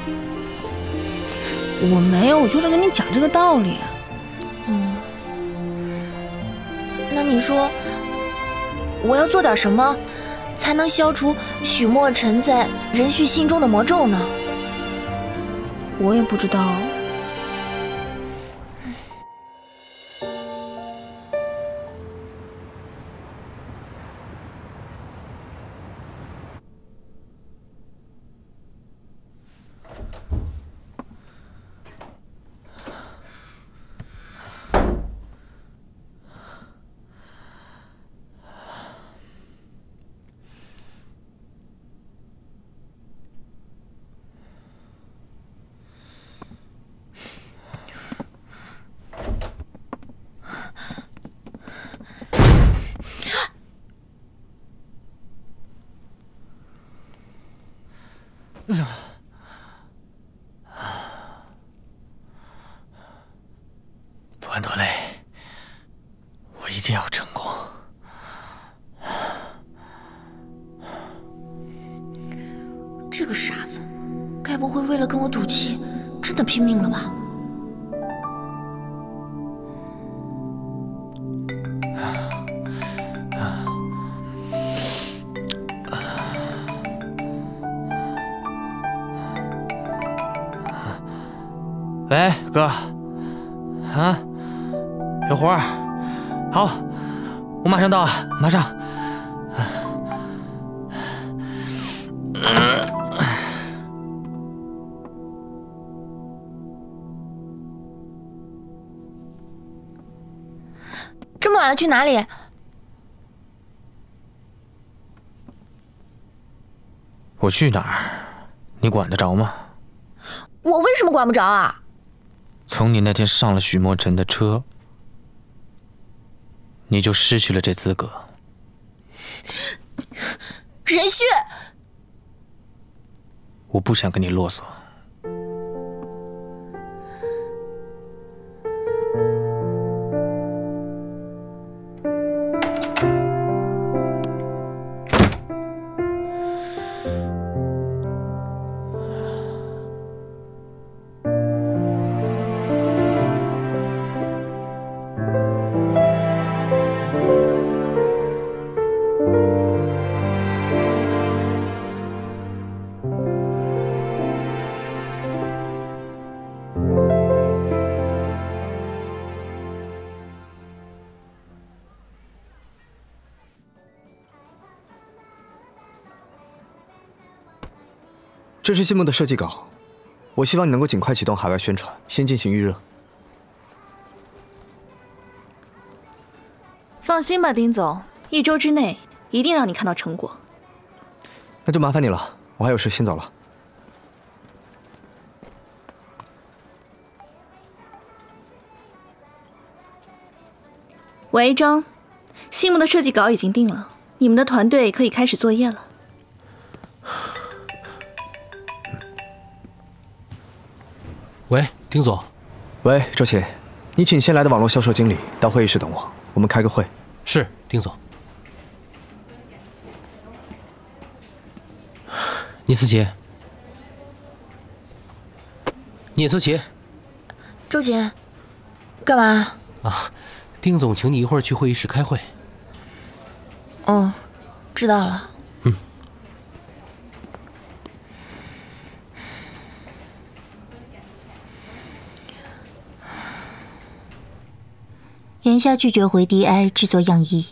我没有，我就是跟你讲这个道理。 嗯，那你说，我要做点什么，才能消除许墨尘在任旭心中的魔咒呢？ 我也不知道。 普安多雷，我一定要成功。 这个傻子，该不会为了跟我赌气，真的拼命了吧？ 喂，哥，啊，有活儿，好，我马上到，马上。 这么晚了，去哪里？ 我去哪儿，你管得着吗？ 我为什么管不着啊？ 从你那天上了许墨尘的车，你就失去了这资格。 任旭， 我不想跟你啰嗦。 这是信木的设计稿，我希望你能够尽快启动海外宣传，先进行预热。 放心吧，丁总，一周之内一定让你看到成果。 那就麻烦你了，我还有事先走了。 喂，张，信木的设计稿已经定了，你们的团队可以开始作业了。 喂，丁总。 喂，周琴，你请新来的网络销售经理到会议室等我，我们开个会。 是，丁总。聂思琪，聂思琪， 周琴，干嘛？ 啊，丁总请你一会儿去会议室开会。 哦，知道了。 嗯。 言夏拒绝回 D I 制作样衣。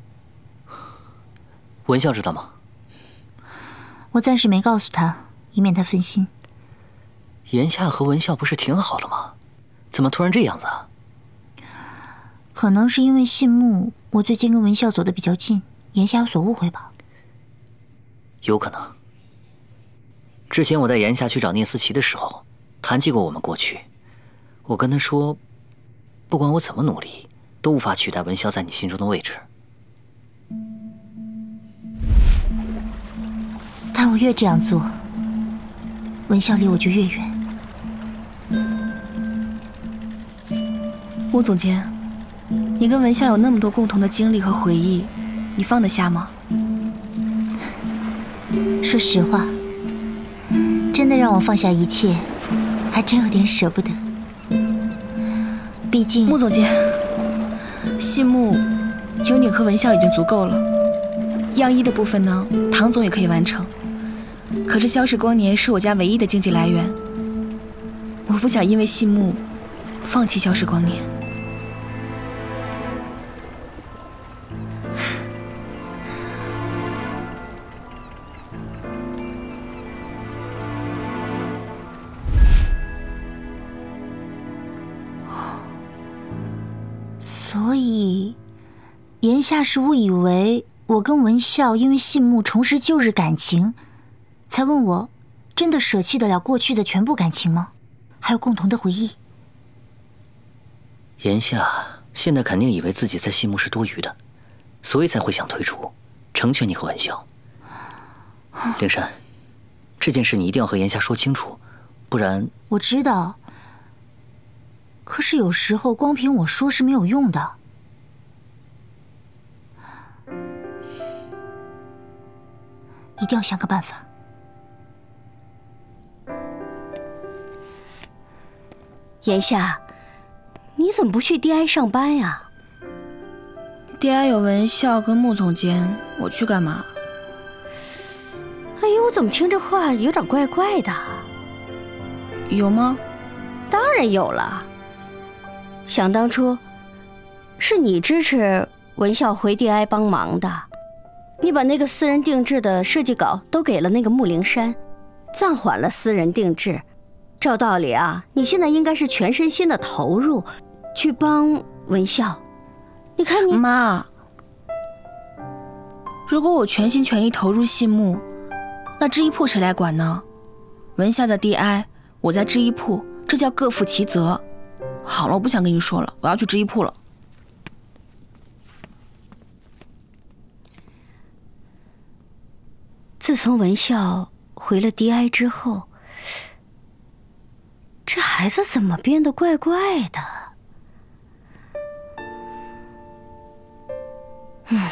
文笑知道吗？ 我暂时没告诉他，以免他分心。 言夏和文笑不是挺好的吗？怎么突然这样子啊？ 可能是因为信木，我最近跟文笑走得比较近，言夏有所误会吧？ 有可能。之前我带言夏去找聂思琪的时候，谈及过我们过去。我跟他说，不管我怎么努力，都无法取代文笑在你心中的位置。 但我越这样做，文笑离我就越远。 吴总监，你跟文笑有那么多共同的经历和回忆，你放得下吗？ 说实话，真的让我放下一切，还真有点舍不得。毕竟， 穆总监，信木有你和文笑已经足够了。样衣的部分呢，唐总也可以完成。可是萧氏光年是我家唯一的经济来源，我不想因为信木放弃萧氏光年。 所以，言夏是误以为我跟文笑因为信木重拾旧日感情，才问我真的舍弃得了过去的全部感情吗？还有共同的回忆。 言夏现在肯定以为自己在信木是多余的，所以才会想退出，成全你和文笑。灵珊， 这件事你一定要和炎夏说清楚，不然…… 我知道，可是有时候光凭我说是没有用的。一定要想个办法。 炎夏，你怎么不去 D I 上班呀 ？D I 有文笑跟穆总监，我去干嘛？ 哎呦，我怎么听这话有点怪怪的？ 有吗？ 当然有了。想当初，是你支持文笑回 D I 帮忙的。你把那个私人定制的设计稿都给了那个穆灵山，暂缓了私人定制。照道理啊，你现在应该是全身心的投入，去帮文笑。你看你妈，如果我全心全意投入戏目，那制衣铺谁来管呢？文笑在 D I， 我在制衣铺，这叫各负其责。好了，我不想跟你说了，我要去制衣铺了。 自从文笑回了 D I 之后，这孩子怎么变得怪怪的？嗯，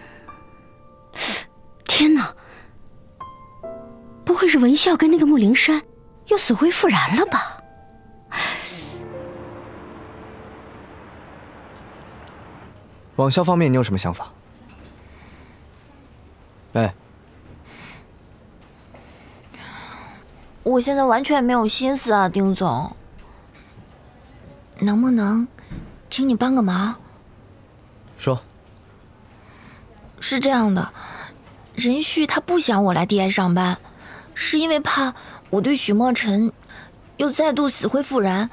天哪！不会是文笑跟那个穆灵山又死灰复燃了吧？ 网销方面，你有什么想法？哎。 我现在完全没有心思啊，丁总。能不能请你帮个忙？ 说。 是这样的，任旭他不想我来 D I 上班，是因为怕我对许墨尘又再度死灰复燃。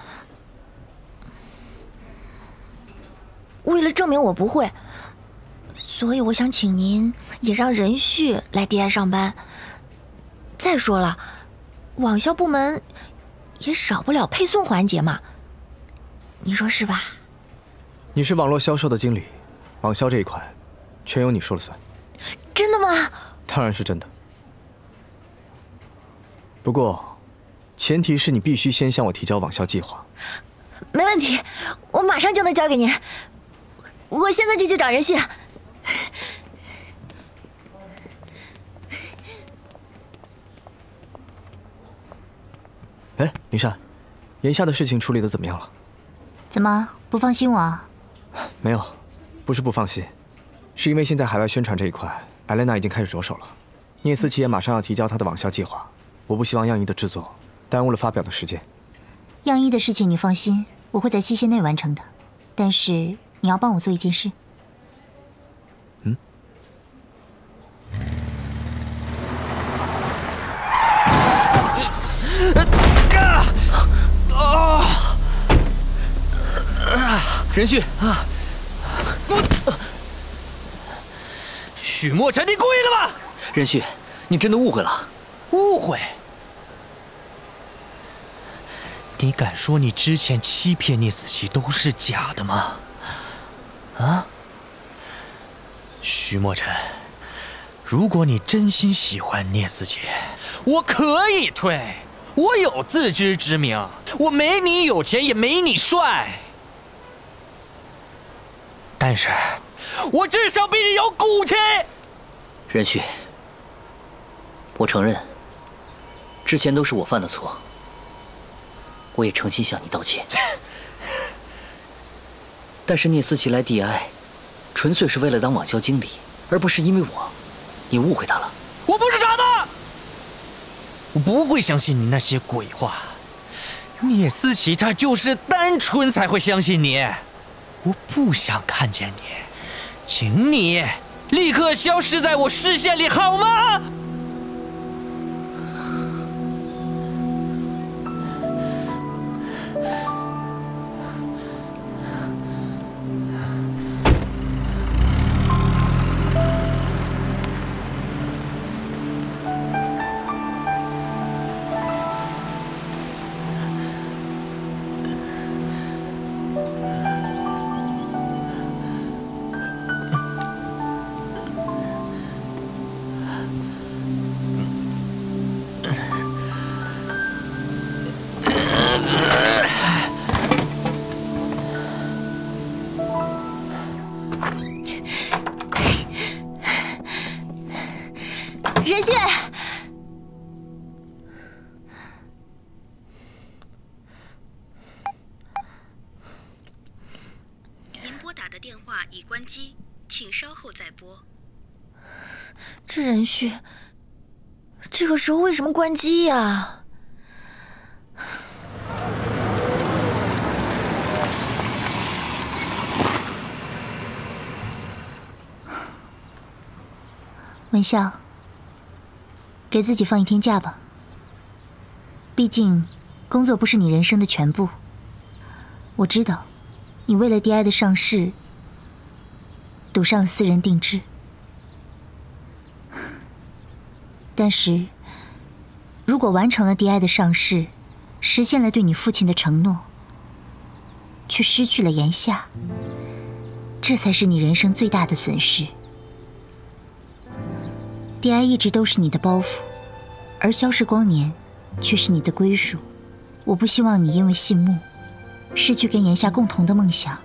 为了证明我不会，所以我想请您也让任旭来 D I 上班。再说了，网销部门也少不了配送环节嘛，你说是吧？ 你是网络销售的经理，网销这一块全由你说了算。 真的吗？ 当然是真的。不过，前提是你必须先向我提交网销计划。 没问题，我马上就能交给您。我现在就去找任旭。 哎，林珊，眼下的事情处理的怎么样了？ 怎么不放心我啊？ 没有，不是不放心，是因为现在海外宣传这一块，艾莲娜已经开始着手了。聂思琪也马上要提交她的网销计划，我不希望样衣的制作耽误了发表的时间。 样衣的事情你放心，我会在期限内完成的。但是你要帮我做一件事。 嗯。 啊！任旭啊！许墨尘，你故意的吧？ 任旭，你真的误会了。 误会？你敢说你之前欺骗聂思琪都是假的吗？啊？许墨尘，如果你真心喜欢聂思琪，我可以退。我有自知之明，我没你有钱，也没你帅，但是我至少比你有骨气。 任旭，我承认，之前都是我犯的错，我也诚心向你道歉。但是聂思琪来 D I， 纯粹是为了当网销经理，而不是因为我。你误会他了。 我不是傻的，我不会相信你那些鬼话。聂思琪他就是单纯才会相信你。我不想看见你，请你立刻消失在我视线里，好吗？ 关机，请稍后再拨。 这人旭，这个时候为什么关机呀？ 文笑，给自己放一天假吧。毕竟，工作不是你人生的全部。我知道，你为了 D I 的上市，赌上了私人定制。但是，如果完成了 D I 的上市，实现了对你父亲的承诺，却失去了炎夏，这才是你人生最大的损失。D I 一直都是你的包袱，而消逝光年却是你的归属。我不希望你因为信慕，失去跟炎夏共同的梦想。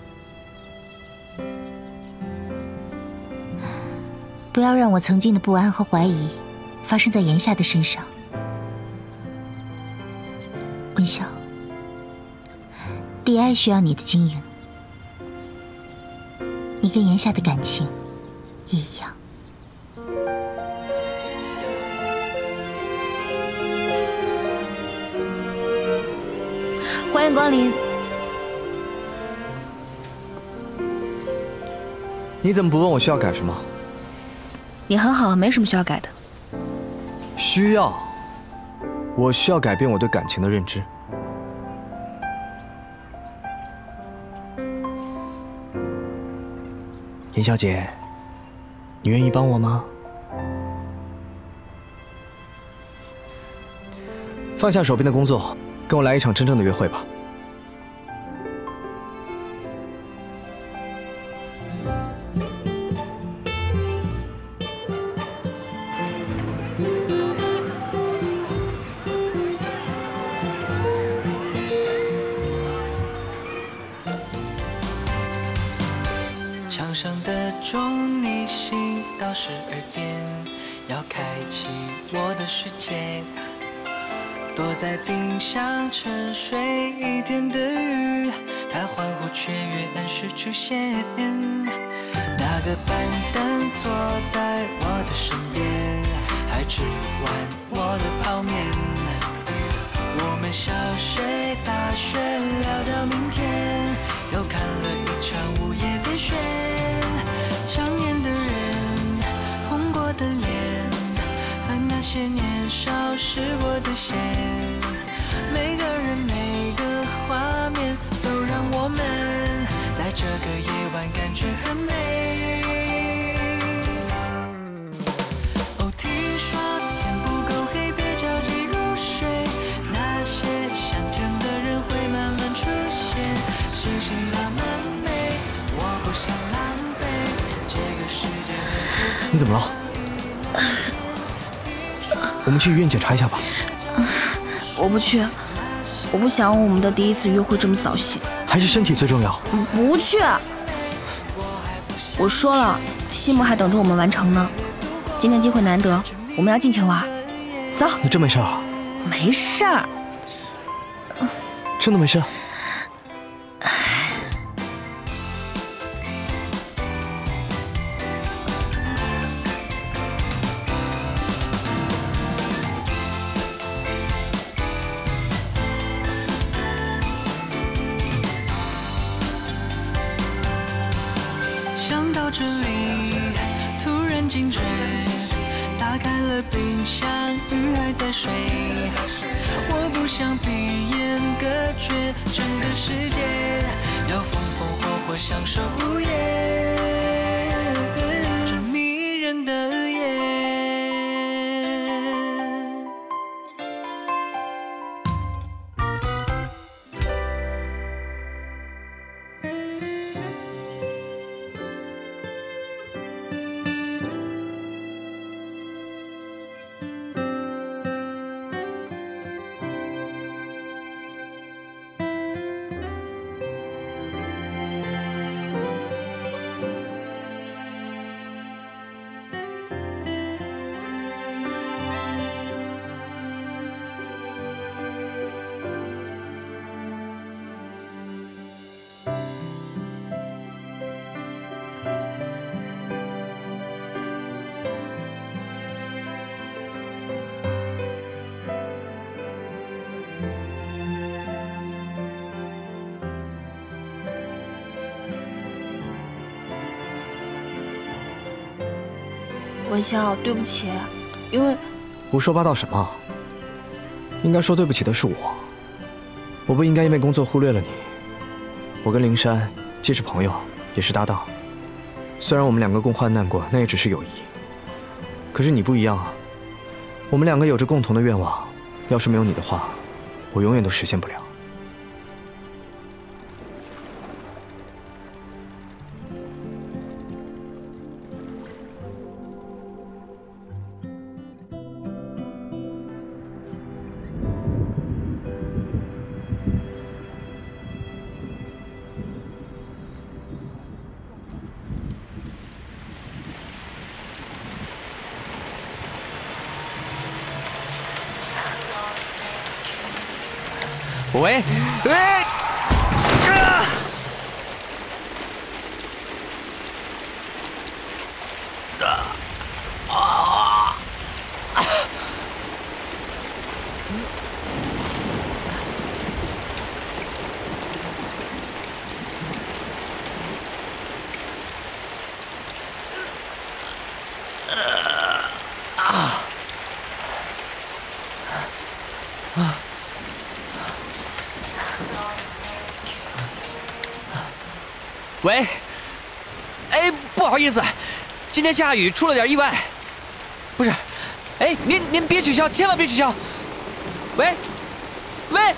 不要让我曾经的不安和怀疑发生在炎夏的身上。文晓， D I 需要你的经营，你跟炎夏的感情也一样。 欢迎光临。 你怎么不问我需要改什么？ 你很好，没什么需要改的。 需要，我需要改变我对感情的认知。严小姐，你愿意帮我吗？放下手边的工作，跟我来一场真正的约会吧。 墙上的钟，你醒到十二点，要开启我的世界。躲在冰箱沉睡一天的鱼，它欢呼雀跃，按时出现。那个板凳坐在我的身边，还吃完我的泡面。我们小睡大睡聊到明天，又看了一场午夜的雪。想念的人，红过的脸，和那些年少时过的线，每个人每个画面都让我们在这个夜晚感觉很美。哦，听说天不够黑，别着急入睡，那些想见的人会慢慢出现。星星那么美，我不想浪费这个世界。 你怎么了？我们去医院检查一下吧。 我不去，我不想我们的第一次约会这么扫兴。 还是身体最重要。 不去。我说了，西木还等着我们完成呢。今天机会难得，我们要尽情玩。走。 你真没事啊？ 没事儿。 真的没事？ 想到这里，突然惊觉，打开了冰箱，鱼还在水。我不想闭眼隔绝整个世界，要风风火火享受午夜，这迷人的夜。 文潇，对不起，因为胡说八道什么？应该说对不起的是我，我不应该因为工作忽略了你。我跟灵珊既是朋友，也是搭档，虽然我们两个共患难过，那也只是友谊。可是你不一样啊，我们两个有着共同的愿望，要是没有你的话，我永远都实现不了。 喂，喂，啊！啊！啊！啊！ 喂，哎，不好意思，今天下雨，出了点意外。不是，哎，您您别取消，千万别取消。喂，喂，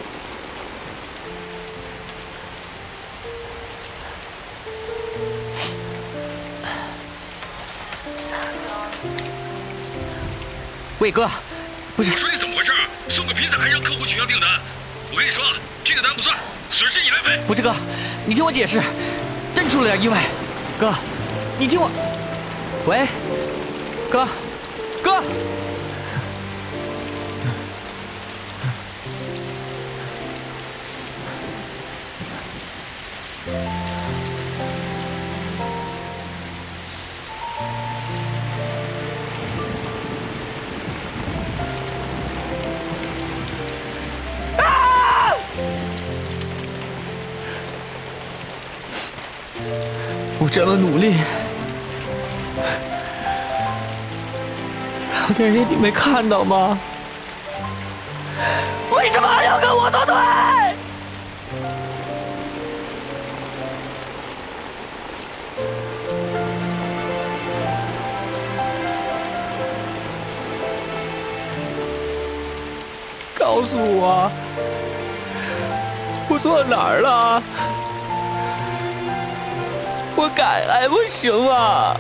魏哥，不是， 我说你怎么回事？送个披萨还让客户取消订单？我跟你说，这个单不算，损失你来赔。 不是哥，你听我解释，真出了点意外。哥，你听我，喂，哥，哥。我这么努力，老天爷，你没看到吗？为什么还要跟我作对？告诉我，我错哪儿了？ 我改还不行吗？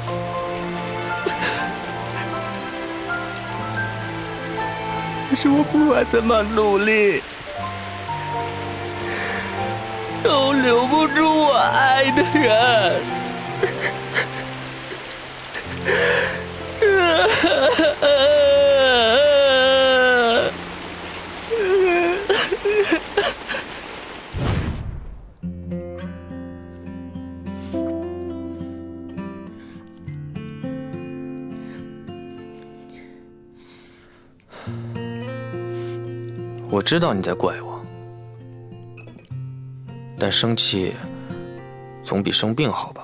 可是我不管怎么努力，都留不住我爱的人。我知道你在怪我，但生气总比生病好吧？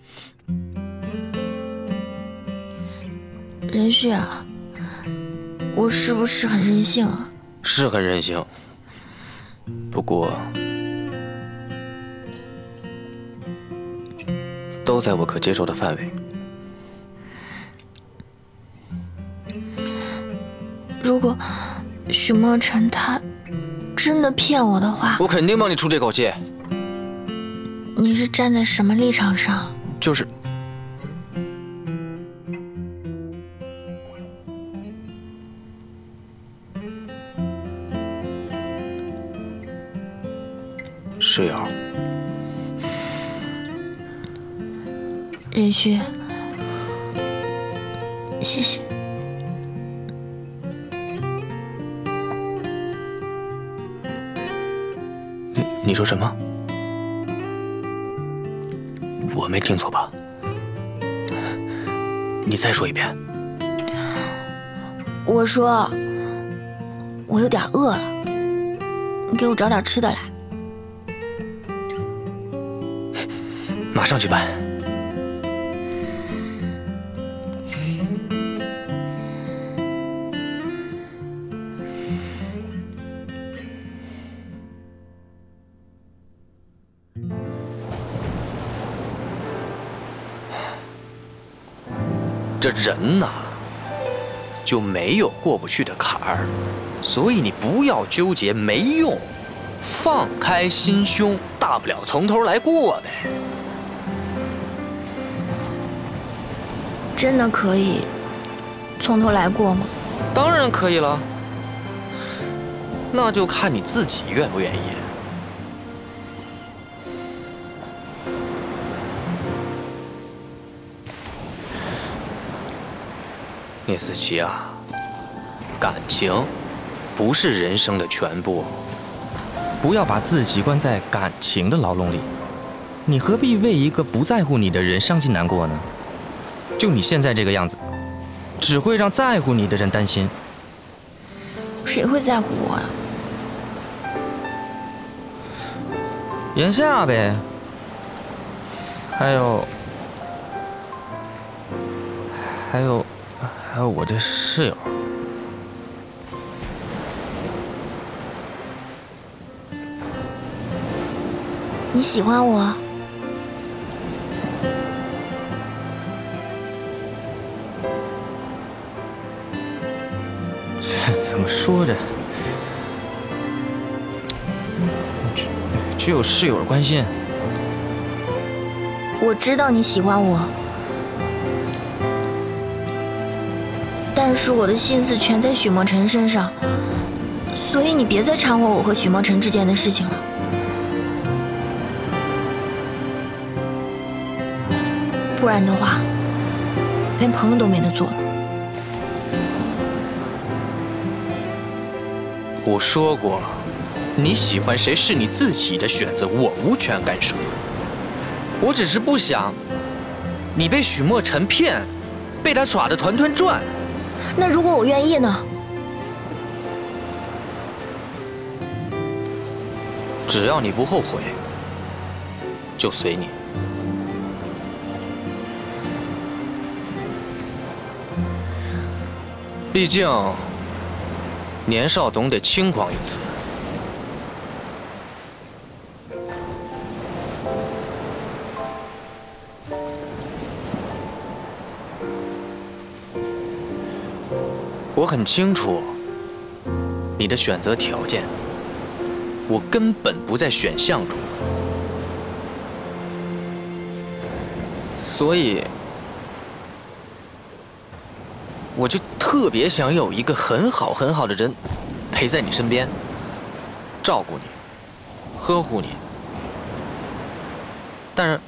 任旭啊，我是不是很任性啊？ 是很任性，不过都在我可接受的范围。 如果许墨尘他真的骗我的话， 我肯定帮你出这口气。 你是站在什么立场上？ 就是室友， 任旭，谢谢。 你说什么？我没听错吧？你再说一遍。 我说，我有点饿了，你给我找点吃的来。 马上去办。 这人呐，就没有过不去的坎儿，所以你不要纠结，没用，放开心胸，大不了从头来过呗。 真的可以从头来过吗？ 当然可以了，那就看你自己愿不愿意。聂思琪啊，感情不是人生的全部，不要把自己关在感情的牢笼里。你何必为一个不在乎你的人伤心难过呢？就你现在这个样子，只会让在乎你的人担心。 谁会在乎我呀？ 眼下呗。还有，还有，还有我这室友。 你喜欢我？ 怎么说着，只只有室友的关心。 我知道你喜欢我，但是我的心思全在许墨尘身上，所以你别再掺和我和许墨尘之间的事情了。不然的话，连朋友都没得做了。 我说过，你喜欢谁是你自己的选择，我无权干涉。我只是不想你被许墨尘骗，被他耍得团团转。 那如果我愿意呢？ 只要你不后悔，就随你。毕竟，年少总得轻狂一次。我很清楚你的选择条件，我根本不在选项中，所以我就特别想有一个很好很好的人陪在你身边，照顾你，呵护你。但是，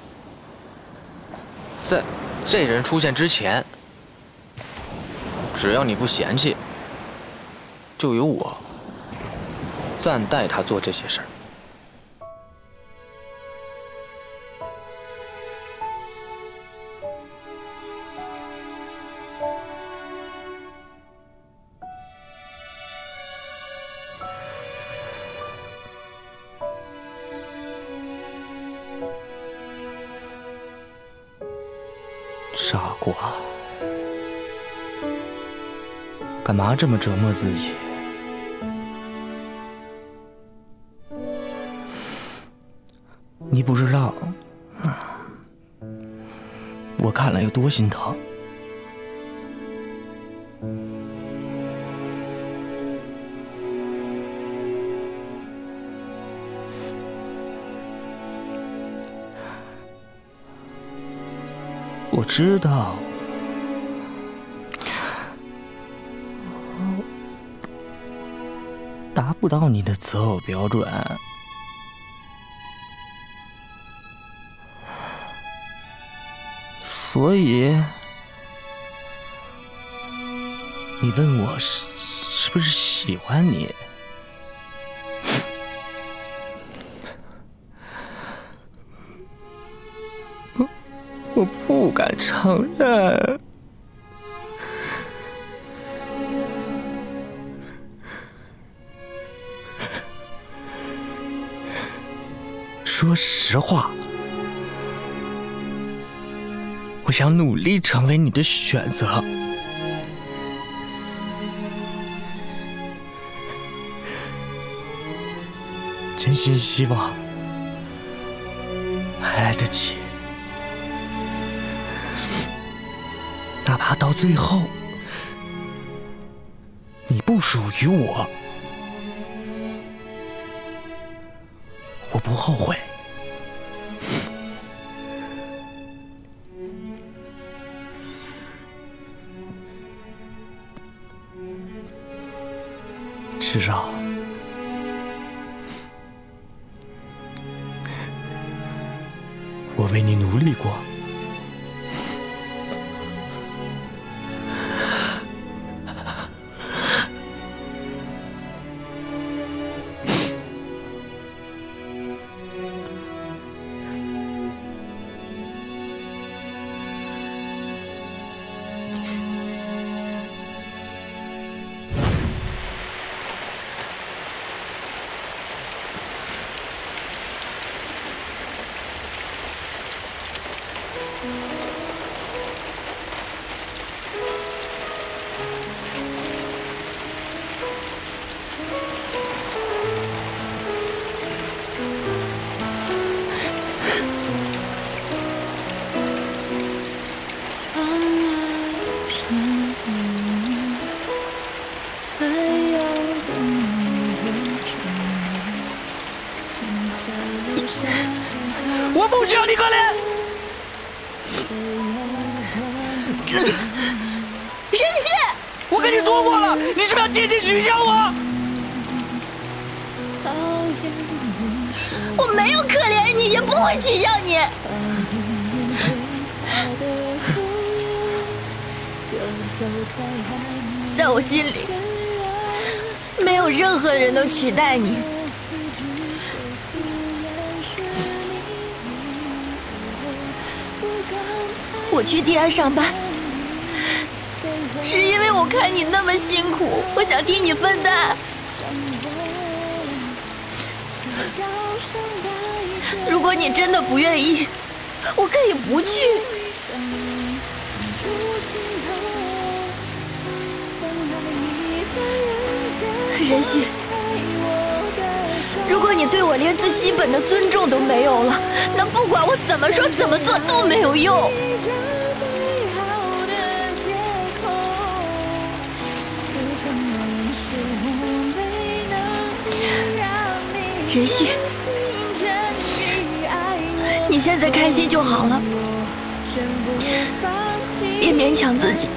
在这人出现之前，只要你不嫌弃，就由我暂代他做这些事儿。傻瓜，干嘛这么折磨自己？你不知道，我看了有多心疼。我知道，达不到你的择偶标准，所以你问我是是不是喜欢你？我不敢承认。说实话，我想努力成为你的选择。真心希望还来得及。那拿到最后，你不属于我，我不后悔。至少，我为你努力过。我不需要你可怜。 任旭， 我跟你说过了，你是不是要渐渐取笑我？ 我没有可怜你，也不会取笑你。在我心里，没有任何人能取代你。我去地安上班，是因为我看你那么辛苦，我想替你分担。如果你真的不愿意，我可以不去。任旭，如果你对我连最基本的尊重都没有了，那不管我怎么说怎么做都没有用。任旭，你现在开心就好了，别勉强自己。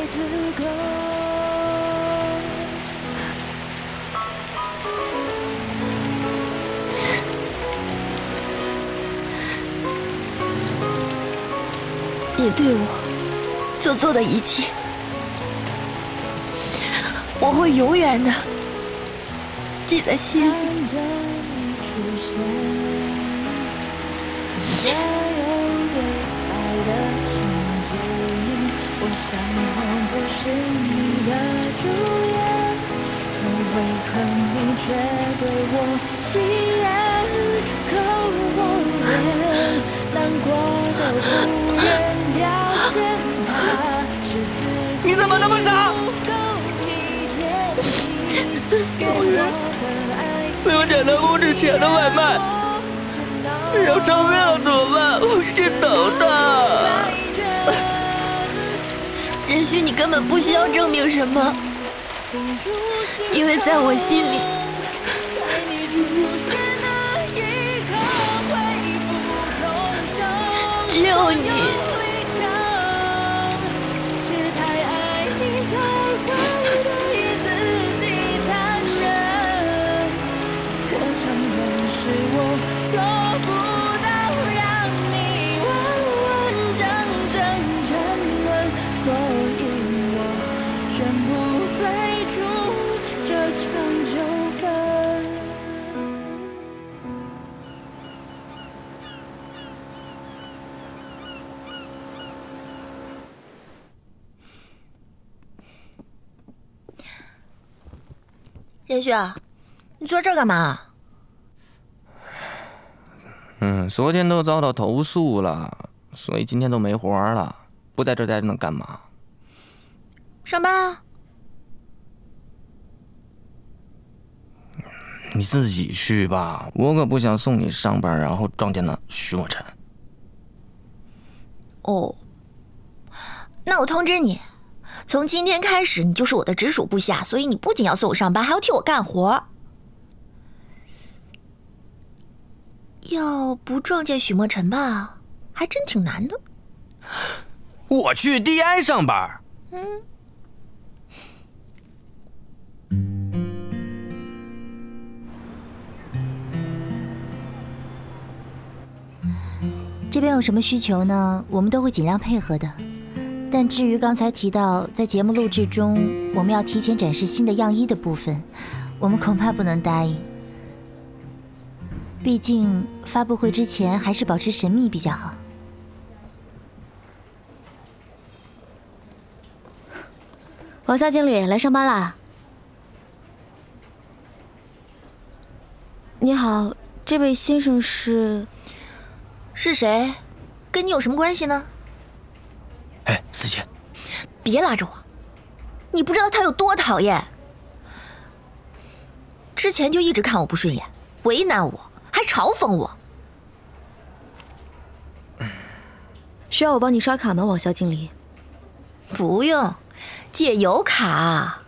你对我所做的一切，我会永远的记在心里。 你怎么那么傻？老于，没有捡到工资钱的外卖，要生病了怎么办？我心疼的。 任旭，你根本不需要证明什么，因为在我心里，只有你。任旭，你坐这儿干嘛？ 嗯，昨天都遭到投诉了，所以今天都没活了。不在这儿待着能干嘛？ 上班啊！ 你自己去吧，我可不想送你上班，然后撞见了徐墨尘。 哦， 那我通知你，从今天开始你就是我的直属部下，所以你不仅要送我上班，还要替我干活。要不撞见许墨尘吧，还真挺难的。 我去 D I 上班。 嗯。 这边有什么需求呢？我们都会尽量配合的。但至于刚才提到在节目录制中我们要提前展示新的样衣的部分，我们恐怕不能答应。毕竟发布会之前还是保持神秘比较好。 王夏经理来上班啦。你好，这位先生是？ 是谁？跟你有什么关系呢？ 哎，思琪， 别拉着我！你不知道他有多讨厌。之前就一直看我不顺眼，为难我，还嘲讽我。 需要我帮你刷卡吗，王肖经理？ 不用，借油卡。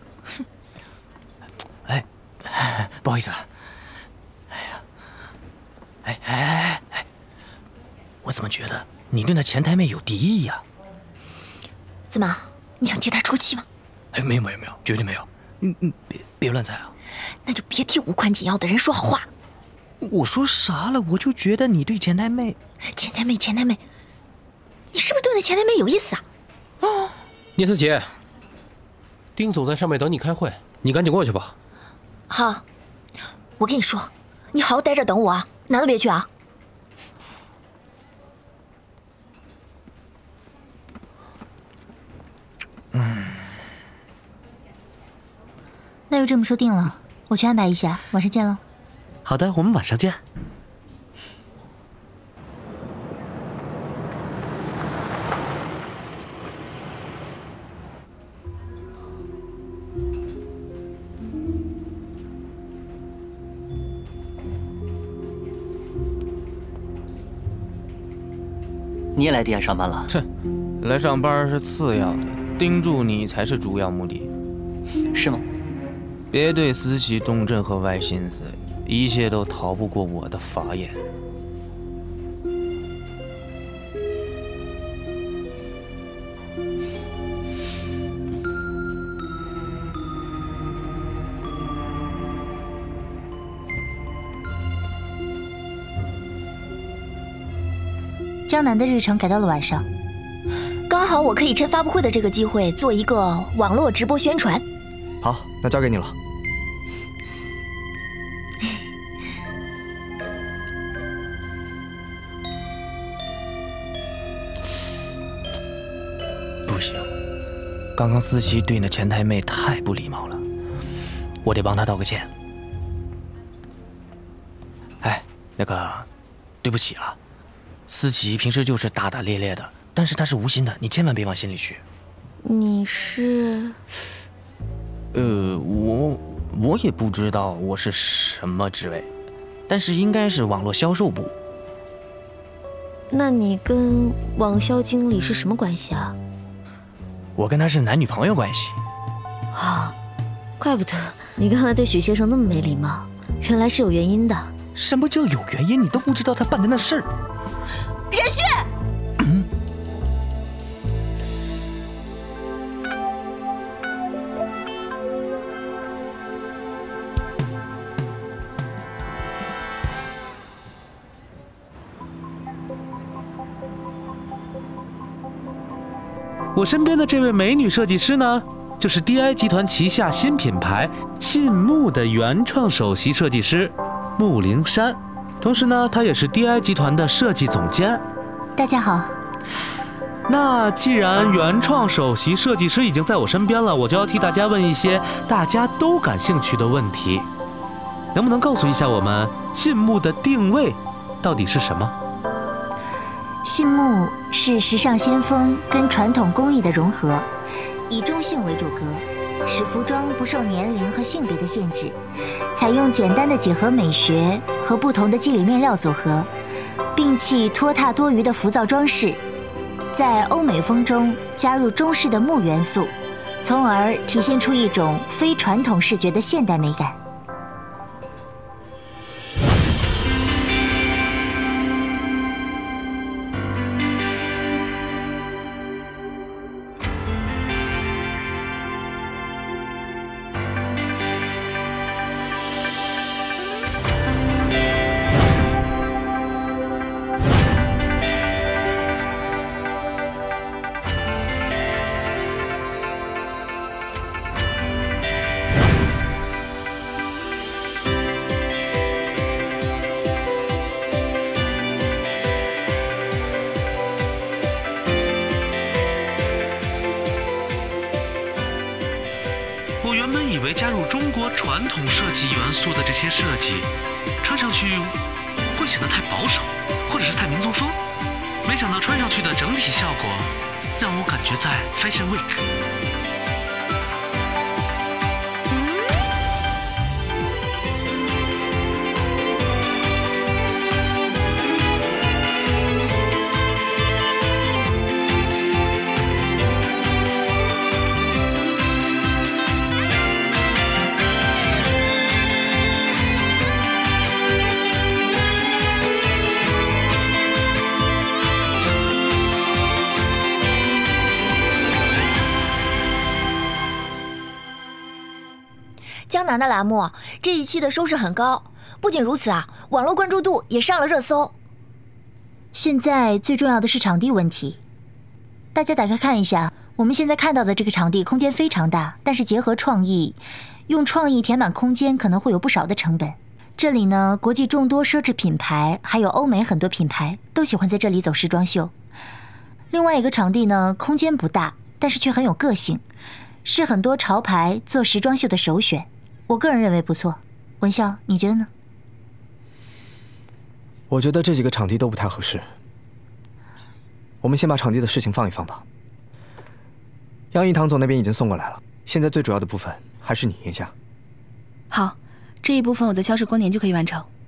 哎，不好意思啊。哎呀，哎哎哎哎，我怎么觉得你对那前台妹有敌意呀？ 怎么，你想替她出气吗？ 哎，没有没有没有，绝对没有。嗯嗯，别别乱猜啊。 那就别替无关紧要的人说好话。 我说啥了？我就觉得你对前台妹…… 前台妹，前台妹，你是不是对那前台妹有意思啊？ 啊！聂思琪，丁总在上面等你开会，你赶紧过去吧。 好，我跟你说，你好好待这等我啊，哪都别去啊。 嗯，那就这么说定了，我去安排一下，晚上见喽。 好的，我们晚上见。 你也来 D I 上班了？ 哼，来上班是次要的，盯住你才是主要目的。 是吗？ 别对思琪动任何歪心思，一切都逃不过我的法眼。 江南的日程改到了晚上， 刚好我可以趁发布会的这个机会做一个网络直播宣传。 好，那交给你了。 不行，刚刚思琪对那前台妹太不礼貌了，我得帮她道个歉。哎，那个，对不起啊。思琪平时就是大大咧咧的，但是她是无心的，你千万别往心里去。 你是？ 呃，我我也不知道我是什么职位，但是应该是网络销售部。 那你跟网销经理是什么关系啊？ 我跟他是男女朋友关系。 啊，怪不得你刚才对许先生那么没礼貌，原来是有原因的。 什么叫有原因？你都不知道他办的那事儿。 任旭， 嗯， 我身边的这位美女设计师呢，就是 D I 集团旗下新品牌信木的原创首席设计师穆灵山。同时呢，他也是 D I 集团的设计总监。 大家好。 那既然原创首席设计师已经在我身边了，我就要替大家问一些大家都感兴趣的问题。能不能告诉一下我们信木的定位到底是什么？ 信木是时尚先锋跟传统工艺的融合，以中性为主格，使服装不受年龄和性别的限制，采用简单的几何美学和不同的肌理面料组合，摒弃拖沓多余的浮躁装饰， 在欧美风中加入中式的木元素，从而体现出一种非传统视觉的现代美感。 我原本以为加入中国传统设计元素的这些设计，穿上去会显得太保守，或者是太民族风。没想到穿上去的整体效果，让我感觉在 Fashion Week。 江南的栏目这一期的收视很高，不仅如此啊，网络关注度也上了热搜。 现在最重要的是场地问题，大家打开看一下，我们现在看到的这个场地空间非常大，但是结合创意，用创意填满空间可能会有不少的成本。这里呢，国际众多奢侈品牌，还有欧美很多品牌都喜欢在这里走时装秀。另外一个场地呢，空间不大，但是却很有个性，是很多潮牌做时装秀的首选。我个人认为不错，文笑，你觉得呢？ 我觉得这几个场地都不太合适。我们先把场地的事情放一放吧。杨一堂总那边已经送过来了，现在最主要的部分还是你，言夏。 好，这一部分我在消失光年就可以完成。